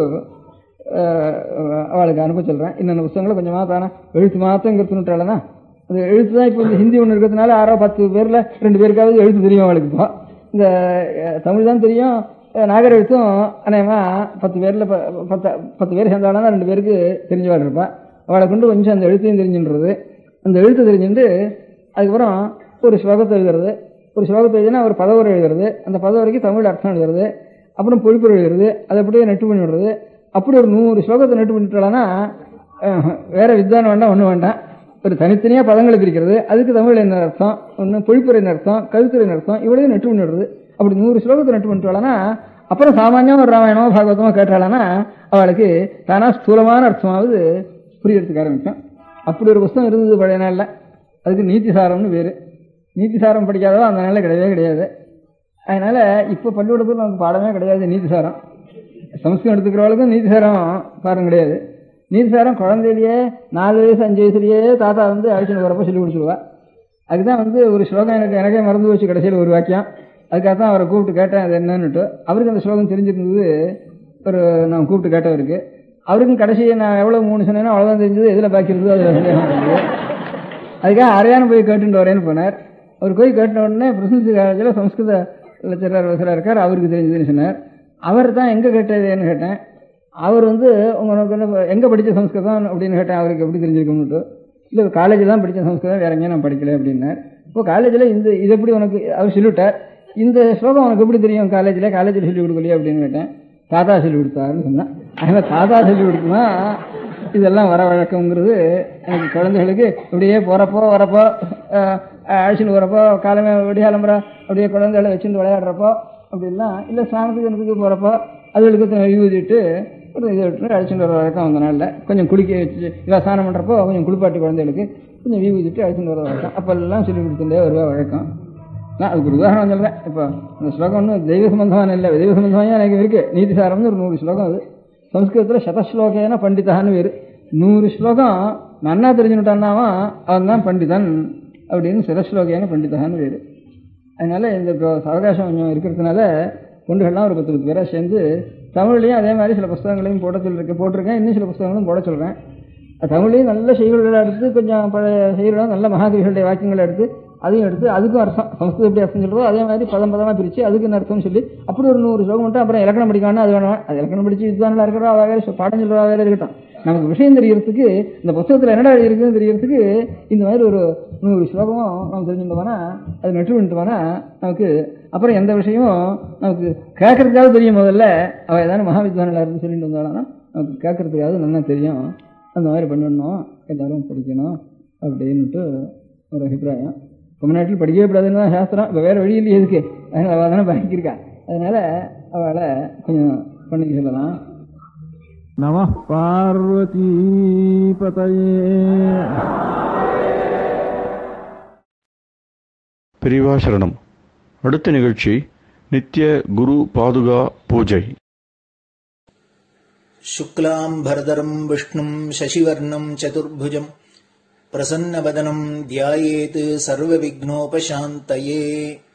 அவளுக்கு அனுப்ப சொல்கிறேன். இன்னொன்று புஸ்தகங்களை கொஞ்சமாக தானே எழுத்து மாத்திரங்கிறதுனுட்டாலனா அது எழுத்து தான். இப்போ இந்த ஹிந்தி ஒன்று இருக்கிறதுனால 6-10 பேரில் 2 பேருக்காவது எழுத்து தெரியும் அவளுக்கு. இப்போ இந்த தமிழ் தான் தெரியும், நாகர் எழுத்தும் அநேகமாக 10 பேரில் 10 பேர் சேர்ந்தாலும் 2 பேருக்கு தெரிஞ்சவாள் இருப்பாள். அவளை கொண்டு கொஞ்சம் அந்த எழுத்தையும் தெரிஞ்சுன்றது. அந்த எழுத்து தெரிஞ்சுட்டு அதுக்கப்புறம் ஒரு ஸ்லோகத்தை எழுதுறது. ஒரு ஸ்லோகத்தை எழுதினா ஒரு பதவுரை எழுதுறது. அந்த பதவுரைக்கு தமிழ் அர்த்தம் எழுதுறது. அப்புறம் பொழிப்புரை எழுதுறது. அதை அப்படியே நெட்டு பண்ணி விடுறது. அப்படி ஒரு 100 ஸ்லோகத்தை நெட்டு பண்ணிட்டாலனா வேற வித்வான் வேண்டாம், ஒன்றும் வேண்டாம். ஒரு தனித்தனியாக பதங்களை பிரிக்கிறது. அதுக்கு தமிழ் என்ன அர்த்தம், ஒன்று பொழிப்புரை என்ன அர்த்தம், கவித்துறை என்ன அர்த்தம், இவ்வளவு நெட்டு பண்ணி விடுறது. அப்படி 100 ஸ்லோகத்தை நெட்டு பண்ணிட்டாலனா அப்புறம் சாமானியமாக ஒரு ராமாயணமோ பாகவதமோ கேட்டாலனா அவளுக்கு தானா ஸ்தூலமான அர்த்தமாவது புரியறதுக்கு ஆரம்பிக்கும். அப்படி ஒரு புஸ்தகம் இருந்தது பழைய நாளில். அதுக்கு நீதிசாரம்னு பேர். நீதிசாரம் படிக்காதோ அந்த நாளில் கிடையவே கிடையாது. அதனால இப்போ பள்ளிக்கூடத்தில் நமக்கு பாடமே கிடையாது நீதிசாரம். சமஸ்கிருதம் எடுத்துக்கிறவளுக்கும் நீதிசாரம் பாடம் கிடையாது. நீதிசாரம் குழந்தையிலேயே 4 வயசு 5 வயசுலேயே தாத்தா அழிச்சுன்னு வரப்போ சொல்லி கொடுத்துருவா. அதுதான் ஒரு ஸ்லோகம் எனக்கே மறந்து வச்சு கடைசியில் ஒரு வாக்கியம். அதுக்காக தான் அவரை கூப்பிட்டு கேட்டேன் அது என்னன்னுட்டு. அவருக்கு அந்த ஸ்லோகம் தெரிஞ்சிருந்தது. நான் கூப்பிட்டு கேட்டவருக்கு அவருக்கும் கடைசியை நான் எவ்வளோ 3 சொன்னேன்னா அவ்வளோதான் தெரிஞ்சது. எதில் பாக்கி இருந்தது அதில் சந்தேகம் இருந்தது. அதுக்காக அரையான போய் கேட்டுட்டு வரேன்னு போனார். அவர் போய் கேட்டின உடனே பிரசிடன்சி காலேஜில் சம்ஸ்கிருத லெக்சரர் இருக்கார், அவருக்கு தெரிஞ்சதுன்னு சொன்னார். அவர் தான் எங்கே கேட்டதுன்னு கேட்டேன். அவர் உங்களுக்கு எங்கே படித்த சம்ஸ்கிருதம் அப்படின்னு கேட்டேன். அவருக்கு எப்படி தெரிஞ்சிருக்கணும்ட்டு. இல்லை காலேஜில் தான் படித்த சம்ஸ்கிருதம், வேற எங்கேயும் நான் படிக்கல அப்படின்னார். இப்போ காலேஜில் இது எப்படி உனக்கு அவர் சொல்லிவிட்டார். இந்த ஸ்லோகம் உனக்கு எப்படி தெரியும் காலேஜில் சொல்லி கொடுக்கலையே அப்படின்னு கேட்டேன். தாத்தா சொல்லி கொடுத்தாருன்னு சொன்னேன். அதனால் தாத்தா சொல்லி கொடுத்தா இதெல்லாம் வர வழக்கங்கிறது எனக்கு குழந்தைகளுக்கு இப்படியே போகிறப்போ வரப்போ அழைச்சின்னு வரப்போ காலமே விடியாலம்புற அப்படியே குழந்தைகளை வச்சுட்டு விளையாடுறப்போ அப்படிலாம் இல்லை ஸ்நானத்துக்கு எனக்கு போகிறப்போ அதுகளுக்கு விபூதிட்டு ஒரு இதை விட்டு அழைச்சிட்டு வர வழக்கம் அந்த நாளில் கொஞ்சம் குளிக்க வச்சு இல்லை ஸ்நானம் பண்ணுறப்போ கொஞ்சம் குளிப்பாட்டி குழந்தைகளுக்கு கொஞ்சம் விபூதிட்டு அழைச்சிட்டு வர வழக்கம் அப்போல்லாம் சொல்லி கொடுத்துட்டே வருவா வழக்கம். நான் அதுக்கு ஒரு உதாரணம் சொல்கிறேன். இப்போ இந்த ஸ்லோகம் ஒன்றும் தெய்வ சம்பந்தமான இல்லை, தெய்வ சம்பந்தமாக எனக்கு இருக்குது. நீதிசாரம்னு ஒரு 100 ஸ்லோகம். அது சம்ஸ்கிருதத்தில் சதஸ்லோகேன பண்டிதான்னு வேறு. 100 ஸ்லோகம் நன்னா தெரிஞ்சுட்டான்னாவா அவன் தான் பண்டிதன் அப்படின்னு சதஸ்லோகேன பண்டிதான்னு வேறு. அதனால இந்த அவகாசம் கொஞ்சம் இருக்கிறதுனால பொண்டுகள்லாம் ஒரு 10 பேராக சேர்ந்து தமிழ்லையும் அதே மாதிரி சில புஸ்தகங்களையும் போட்டிருக்கேன். இன்னும் சில புஸ்தகங்களும் போட சொல்கிறேன். தமிழ்லையும் நல்ல செய்திகளை எடுத்து கொஞ்சம் பழைய செய்திகளும் நல்ல மகாகவிகளுடைய வாக்கியங்களை எடுத்து அதையும் எடுத்து அதுக்கும் அர்த்தம் சம்ஸ்கிருதம் எப்படி அர்த்தம் சொல்கிறோம் அதே மாதிரி பதமாக பிரித்து அதுக்கு என்ன அர்த்தம்னு சொல்லி அப்படி ஒரு 100 ஸ்லோகம் மட்டும் அப்புறம் இலக்கணம் படிக்காமல் அது வேணும். அது இலக்கணம் படித்து வித்வானில் இருக்கிறோம் வேறு பாடம் சொல்கிறா வேறு இருக்கட்டும். நமக்கு விஷயம் தெரியறதுக்கு இந்த புத்தகத்தில் என்னடா இருக்குதுன்னு தெரியறதுக்கு இந்த மாதிரி ஒரு 100 ஸ்லோகமும் நம்ம தெரிஞ்சுட்டோம்னா அது நெட்டு பண்ணிட்டோம்னா நமக்கு அப்புறம் எந்த விஷயமும் நமக்கு கேட்கறதுக்காக தெரியும். முதல்ல அவள் ஏதாவது மகாவித்வானில் இருந்து சொல்லிட்டு வந்தாலும் நமக்கு கேட்கறதுக்காக நல்லா தெரியும். அந்த மாதிரி பண்ணணும், எல்லாரும் படிக்கணும் அப்படின்ட்டு ஒரு அபிப்பிராயம். தமிழ்நாட்டில் படிக்கவே கூடாதுன்னு தான் சாஸ்திரம். இப்போ வேறு வழி இல்லையே எதுக்கு, அதனால் அவள் தானே பாக்கியிருக்கா. அதனால் அவளை கொஞ்சம் பண்ணிக்க சொல்லலாம். நம பார்வதி பதயே. பெரியவா சரணம். அடுத்த நிகழ்ச்சி நித்திய குரு பாதுகா பூஜை. शुक्लां भरदरं विष्णुं शशिवर्णं चतुर्भुजं प्रसन्नवदनं ध्यायेत् सर्वविघ्नोपशान्तये.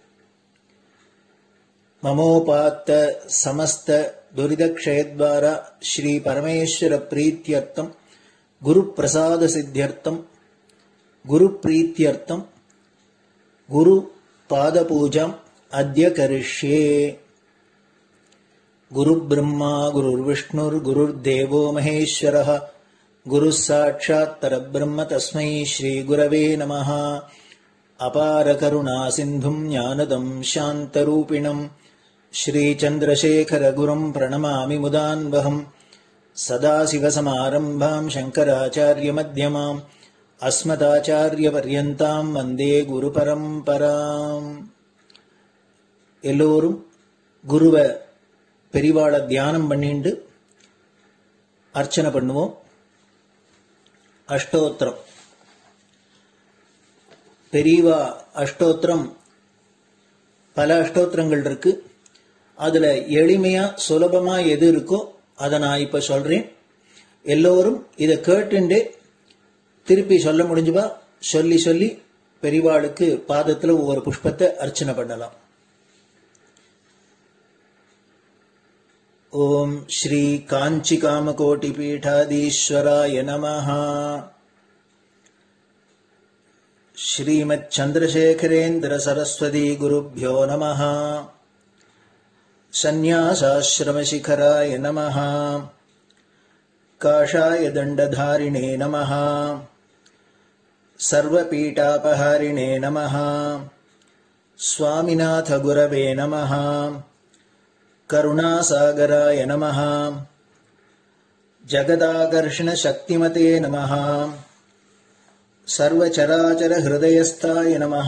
ममोपात्त समस्त दुरितक्षयद्वारा श्री परमेश्वर प्रीत्यर्थं गुरुप्रसाद सिद्ध्यर्थं गुरुप्रीत्यर्थं गुरुपादपूजाम् अद्य करिष्ये. गुरुब्रह्मा गुरुर्विष्णुर्गुरुर्देवो महेश्वरः गुरुः साक्षात् परब्रह्म तस्मै श्रीगुरवे नमः. अपारकरुणासिन्धुं ज्ञानदं शान्तरूपिणं श्रीचन्द्रशेखरगुरुं प्रणमामि मुदान्वहम्. सदाशिवसमारम्भां शङ्कराचार्यमध्यमाम् अस्मदाचार्यपर्यन्तां वन्दे गुरुपरम्पराम्. எல்லோரும் குருவை பெரிவாளை தியானம் பண்ணிண்டு அர்ச்சனை பண்ணுவோம். அஷ்டோத்திரம். பெரியவா அஷ்டோத்திரம் பல அஷ்டோத்திரங்கள் இருக்கு. அதுல எளிமையா சுலபமா எது இருக்கோ அதை நான் இப்ப சொல்றேன். எல்லோரும் இதை கேட்டுண்டே திருப்பி சொல்ல முடிஞ்சுவா சொல்லி சொல்லி பெரிவாளுக்கு பாதத்துல ஒவ்வொரு புஷ்பத்தை அர்ச்சனை பண்ணலாம். ओम श्री कांची कामकोटि पीठाधीश्वराय नमः. श्रीमत् चंद्रशेखरेन्द्र सरस्वती गुरुभ्यो नमः. सन्यासाश्रम शिखराय नमः. काषाय दंडधारिणे नमः. सर्वपीठापहारिणे नमः. स्वामिनाथ गुरवे नमः. करुणासागराय नमः. जगदाकर्षण शक्तिमते नमः. सर्वचराचर हृदयस्थाय नमः.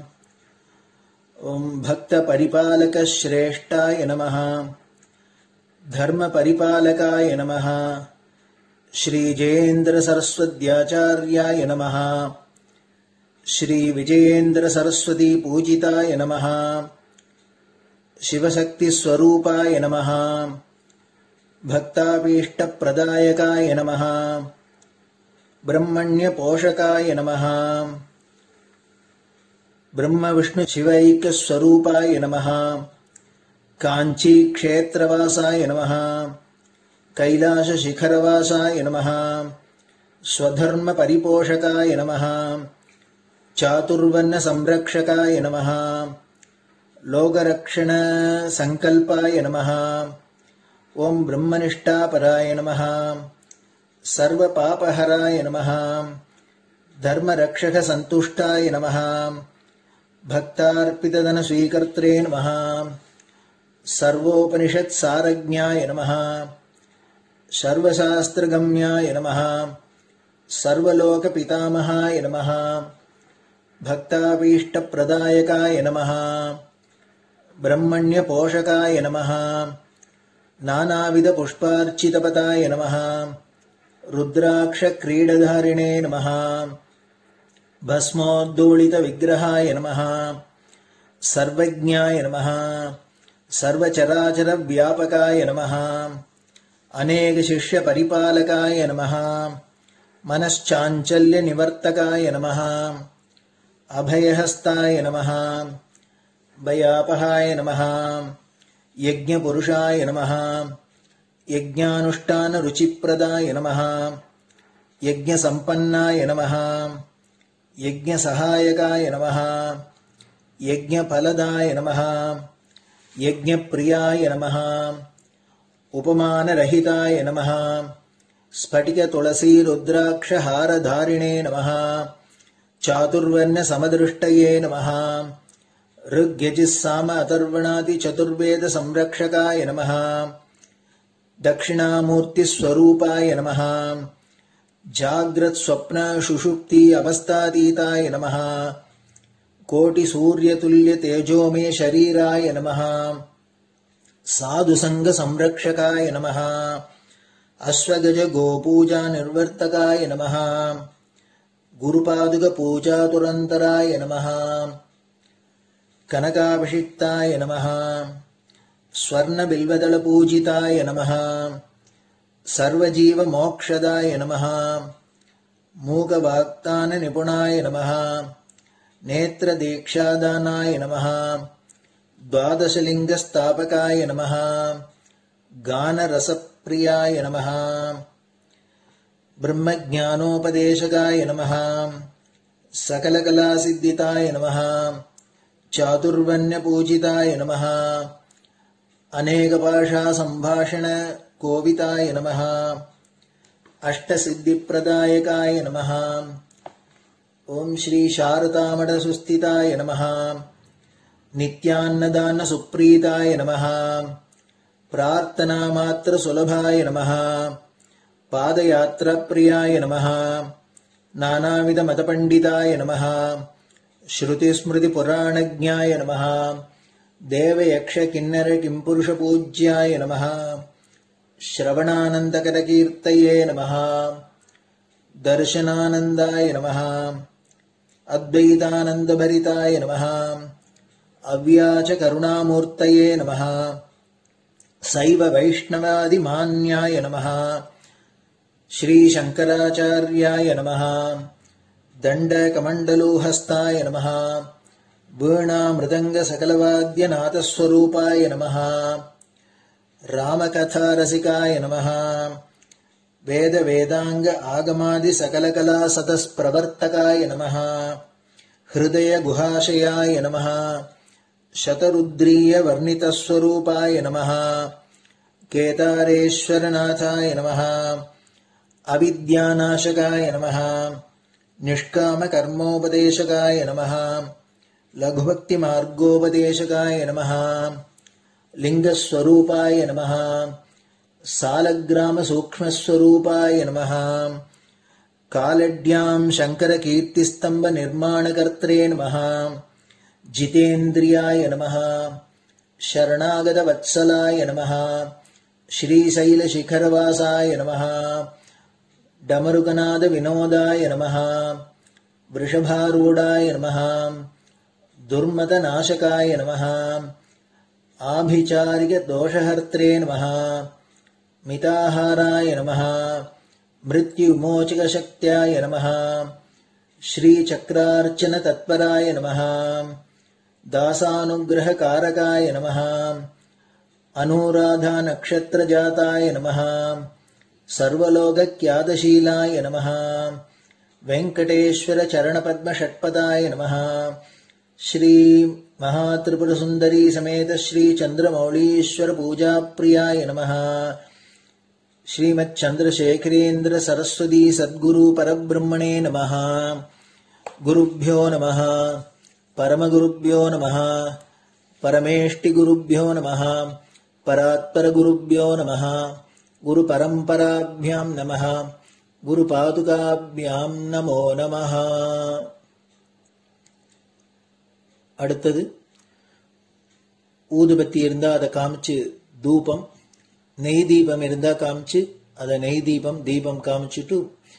ओम भक्त परिपालक श्रेष्ठाय नमः. धर्म परिपालकाय नमः. श्री जयेन्द्र सरस्वत्याचार्याय नमः. श्री विजयेन्द्र सरस्वती पूजिताय नमः. शिवशक्ति स्वरूपाय नमः. भक्ताभीष्ट प्रदायकाय नमः. ब्रह्मण्य पोषकाय नमः. ब्रह्म विष्णु शिवैक्य स्वरूपाय नमः. कांची क्षेत्रवासाय नमः. कैलाश शिखरवासाय नमः. स्वधर्म परिपोषकाय नमः. चातुर्वर्ण संरक्षकाय नमः. लोकरक्षण संकल्पाय नमः. ओम ब्रह्मनिष्ठापराय नमः. सर्वपापहराय नमः. धर्मरक्षक संतुष्टाय नमः. भक्तार्पितधन स्वीकर्त्रे नमः. सर्वोपनिषत् सारज्ञाय नमः. सर्वशास्त्रगम्याय नमः. सर्वलोक पितामहाय नमः. भक्ताभीष्ट प्रदायकाय नमः. ब्रह्मण्यपोषकाय नमः नानाविधपुष्पार्चितपताय नमः रुद्राक्षक्रीडधारिणे नमः भस्मोद्धूलितविग्रहाय नमः सर्वज्ञाय नमः सर्वचराचरव्यापकाय नमः अनेकशिष्यपरिपालकाय नमः मनश्चाञ्चल्यनिवर्तकाय नमः अभयहस्ताय नमः भयापहाय नमः यज्ञपुरुषाय नमः यज्ञानुष्ठानरुचिप्रदाय नमः यज्ञसम्पन्नाय नमः यज्ञसहायकाय नमः यज्ञफलदाय नमः यज्ञप्रियाय नमः उपमानरहिताय नमः स्फटिकतुलसीरुद्राक्षहारधारिणे नमः चातुर्वर्ण्यसमदृष्टये नमः ऋग्यजुस्साम अथर्वणादिचतुर्वेदसंरक्षकाय नमः दक्षिणामूर्तिस्वरूपाय नमः जाग्रत्स्वप्नसुषुप्ति अवस्थातीताय नमः कोटिसूर्यतुल्यतेजोमे शरीराय नमः साधुसङ्गसंरक्षकाय नमः अश्वगजगोपूजानिर्वर्तकाय नमः गुरुपादुकपूजातुरन्तराय नमः कनकाभिषिक्ताय नमः स्वर्णबिल्वदलपूजिताय नमः सर्वजीवमोक्षदाय नमः मूकवाक्ताननिपुणाय नमः नेत्रदीक्षादानाय नमः द्वादशलिङ्गस्थापकाय नमः गानरसप्रियाय नमः ब्रह्मज्ञानोपदेशकाय नमः सकलकलासिद्धिताय नमः चातुर्वण्यपूजिताय नमः अनेकभाषासम्भाषणकोविताय नमः अष्टसिद्धिप्रदायकाय नमः ॐ श्री शारदामठसुस्थिताय नमः नित्यान्नदानसुप्रीताय नमः प्रार्थनामात्रसुलभाय नमः पादयात्राप्रियाय नमः नानाविधमतपण्डिताय नमः श्रुतिस्मृतिपुराणज्ञाय नमः देवयक्षकिन्नरकिंपुरुषपूज्याय नमः श्रवणानन्दकरकीर्तये नमः दर्शनानन्दाय नमः अद्वैतानन्दभरिताय नमः अव्याचकरुणामूर्तये नमः शैव वैष्णवादिमान्याय नमः श्रीशङ्कराचार्याय नमः दण्डकमण्डलोहस्ताय नमः वीणामृदङ्गसकलवाद्यनाथस्वरूपाय नमः रामकथारसिकाय नमः वेदवेदाङ्ग आगमादिसकलकलासतस्प्रवर्तकाय नमः हृदयगुहाशयाय नमः शतरुद्रीयवर्णितस्वरूपाय नमः केदारेश्वरनाथाय नमः अविद्यानाशकाय नमः निष्कामकर्मोपदेशकाय नमः लघुभक्तिमार्गोपदेशकाय नमः लिङ्गस्वरूपाय नमः सालग्रामसूक्ष्मस्वरूपाय नमः कालड्यां शङ्करकीर्तिस्तम्भनिर्माणकर्त्रे नमः जितेन्द्रियाय नमः शरणागतवत्सलाय नमः श्रीशैलशिखरवासाय नमः डमरुकनादविनोदाय नमः वृषभारूढाय नमः दुर्मतनाशकाय नमः आभिचारिकदोषहर्त्रे नमः मिताहाराय नमः मृत्युमोचकशक्त्याय नमः श्रीचक्रार्चनतत्पराय नमः दासानुग्रहकारकाय नमः अनुराधानक्षत्रजाताय नमः सर्वलोकख्यातशीलाय नमः वेङ्कटेश्वरचरणपद्मषट्पदाय नमः श्री महात्रिपुरसुन्दरी समेत श्री चन्द्रमौळीश्वर पूजाप्रियाय नमः श्रीमच्चन्द्रशेखरेन्द्र सरस्वती सद्गुरु परब्रह्मणे नमः गुरुभ्यो नमः परमगुरुभ्यो नमः परमेष्टिगुरुभ्यो नमः परात्परगुरुभ्यो नमः गुरुपरम्पराभ्यां नमः गुरुपादुकाभ्यां नमो नमः அடுத்தது ஊதுபத்தி இருந்தா அதை காமிச்சு தூபம், நெய் தீபம் இருந்தா காமிச்சு அதை நெய் தீபம் தீபம் காமிச்சுட்டு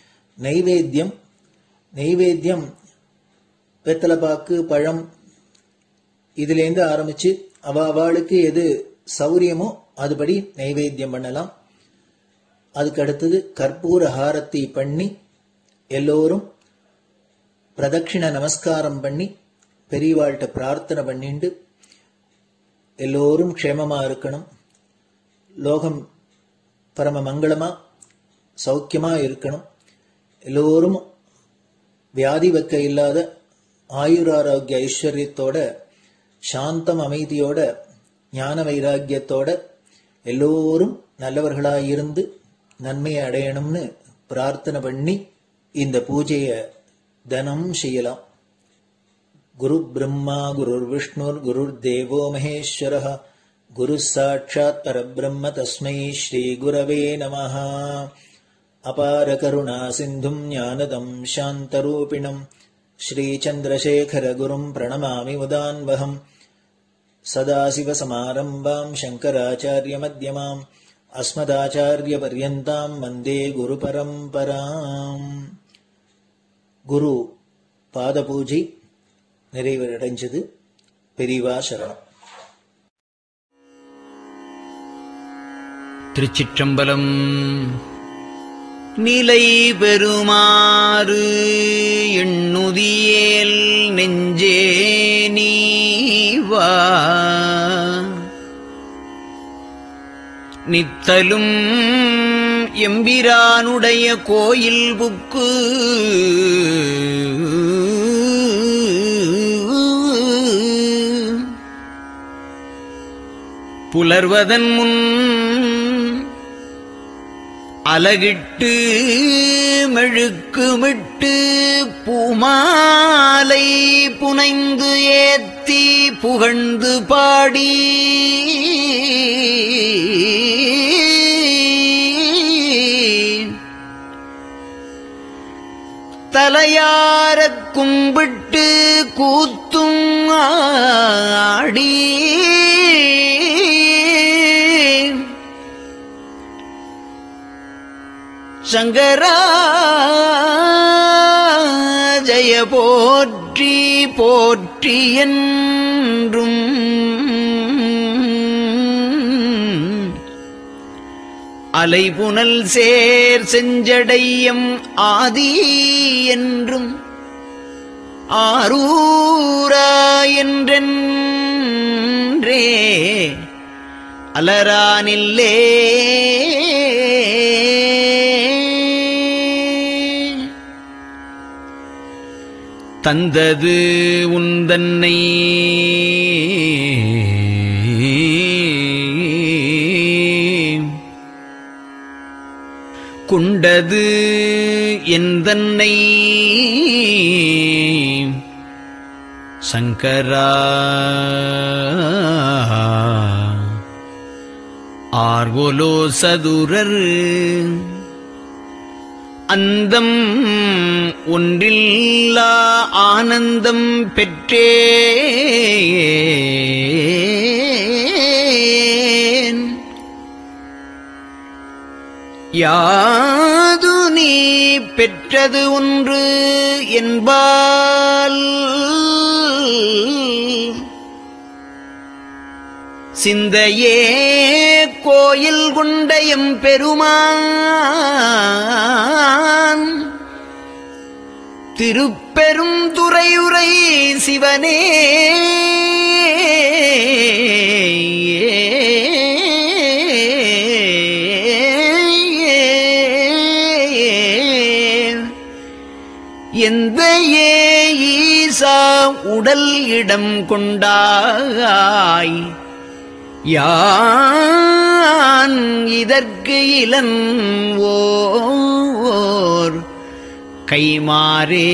நெய்வேத்தியம் வெத்தலைப்பாக்கு பழம் இதுலேருந்து ஆரம்பிச்சு அவளுக்கு எது சௌரியமோ அதுபடி நைவேத்தியம் பண்ணலாம். அதுக்கு அடுத்தது கற்பூர ஹாரத்தி பண்ணி எல்லோரும் பிரதட்சிண நமஸ்காரம் பண்ணி பெரியவாள்கிட்ட பிரார்த்தனை பண்ணிண்டு எல்லோரும் க்ஷேமமா இருக்கணும், லோகம் பரம மங்களமா சௌக்கியமா இருக்கணும், எல்லோரும் வியாதி வெக்க இல்லாத ஆயுராரோக்கிய ஐஸ்வர்யத்தோட சாந்தம் அமைதியோட ஞான வைராக்கியத்தோட எல்லோரும் நல்லவர்களாயிருந்து நன்மையை அடையணும்னு பிரார்த்தனை பண்ணி இந்த பூஜையை தினம் செய்யலாம். குரு பிரம்மா குருர் விஷ்ணுர் குருர் தேவோ மகேஸ்வரः குரு சாட்சாத் பரபிரம்ம தஸ்மை ஸ்ரீ குரவே நமः. அபார கருணா சிந்தும் ஞானதம் சாந்தரூபிணம் ஸ்ரீ சந்திரசேகர குரும் பிரணமாமி முதான்வகம். சதாசிவசமாரம்பாம் சங்கராச்சார்ய மத்யமாம் அஸ்மதாச்சார்ய பர்யந்தாம் வந்தே குரு பரம்பராம். குரு பாத பூஜை நிறைவடைஞ்சது. பெரியவா சரணம். திருச்சிற்றம்பலம். நிலை பெறுமாறு எண்ணுதியேல் நெஞ்சே நீவா, நித்தலும் எம்பிரானுடைய கோயில் புக்கு புலர்வதன் முன் அலகிட்டு மெழுக்குமிட்டு பூமாலை புனைந்து ஏத்தி புகழ்ந்து பாடி தலையாரக் கும்பிட்டு கூத்தும் ஆடி சங்கரா ஜய போற்றி போற்றி என்றும் அலைபுனல் சேர் செஞ்சடையம் ஆதி என்றும் ஆரூரா என்றென்றே அலரானில்லே தந்தது உந்தன்னை கொண்டது எந்தன்னை சங்கரா ஆர்கோலோ சதுரர் அந்தம் ஒன்றில்லா ஆனந்தம் பெற்றேன். யாது நீ பெற்றது ஒன்று என்பால் சிந்தையே கோயில் கொண்டயம் பெருமான் திருப்பெரும் துறையுரை சிவனே எந்த ஈசா உடல் இடம் கொண்டாய் யான் இதற்கு இலன் ஓர் கைமாறே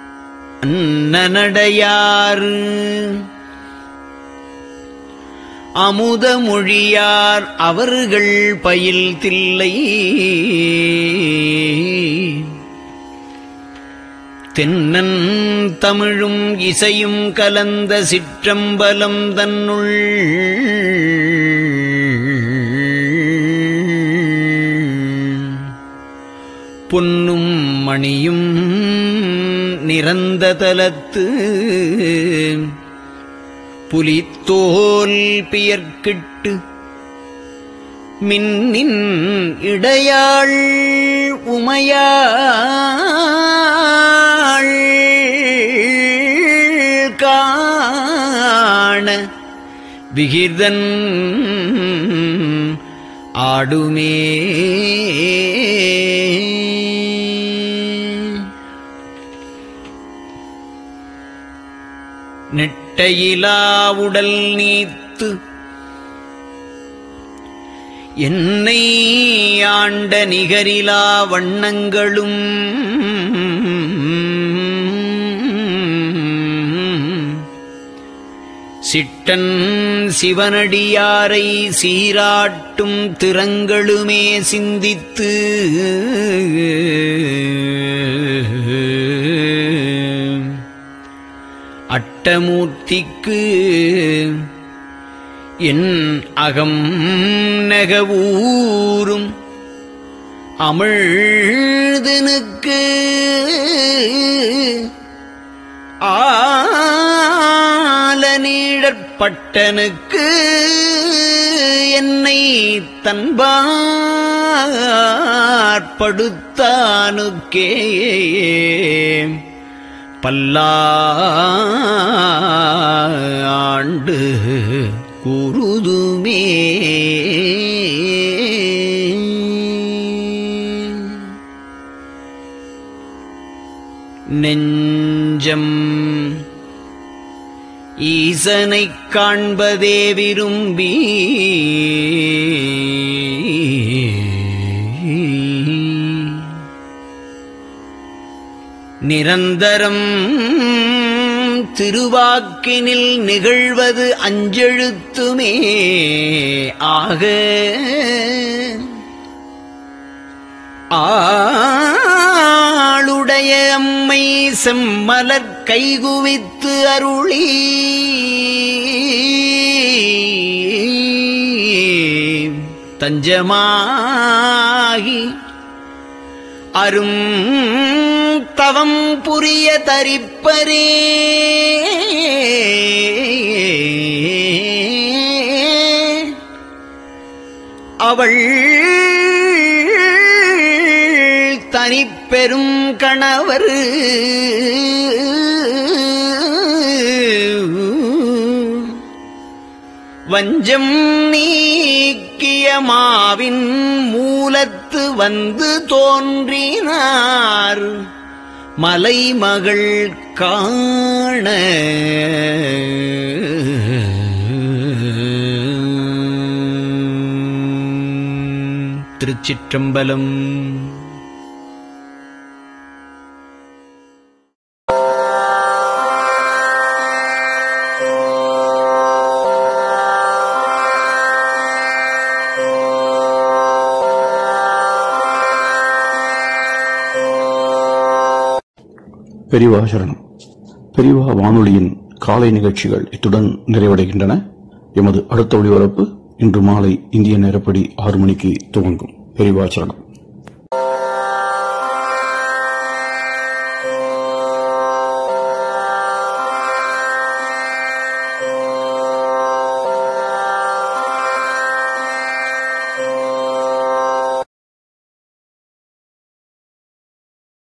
அன்னநடையார் அமுத மொழியார் அவர்கள் பயில் தில்லை தென்னன் தமிழும் இசையும் கலந்த சிற்றம்பலம் தன்னுள் பொன்னும் மணியும் நிறந்த தலத்து புலித்தோல் பியர்க்கிட்டு மின்னின் இடையாள் உமையாள் காண விகிர்தன் ஆடுமே நெட்டையிலா உடல் நீத்து என்னை ஆண்ட நிகரிலா வண்ணங்களும் சிட்டன் சிவனடியாரை சீராட்டும் திறங்களுமே சிந்தித்து அட்டமூர்த்திக்கு என் அகம் நெகவூரும் அமிழ்தனுக்கு ஆலநீழற்பட்டனுக்கு என்னை தன்பாற்படுத்தானுக்கே பல்லாண்டு கூறுதுமே நெஞ்சம் ஈசனைக் காண்பதே விரும்பி நிரந்தரம் திருவாக்கினில் நிகழ்வது அஞ்செழுத்துமே ஆக ஆளுடைய அம்மை செம்மலர் கைகுவித்து அருளி தஞ்சமாகி அரும் தவம் புரிய தரிப்பரே அவள் தனிப்பெரும் கணவர் வஞ்சம் நீக்கிய மாவின் மூலத்து வந்து தோன்றினார் மலைமகள் காண திருச்சிற்றம்பலம். பெரியவா சரணம். பெரியவா வானொலியின் காலை நிகழ்ச்சிகள் இத்துடன் நிறைவடைகின்றன. எமது அடுத்த ஒளிபரப்பு இன்று மாலை இந்திய நேரப்படி 6 மணிக்கு துவங்கும். பெரியவா சரணம்.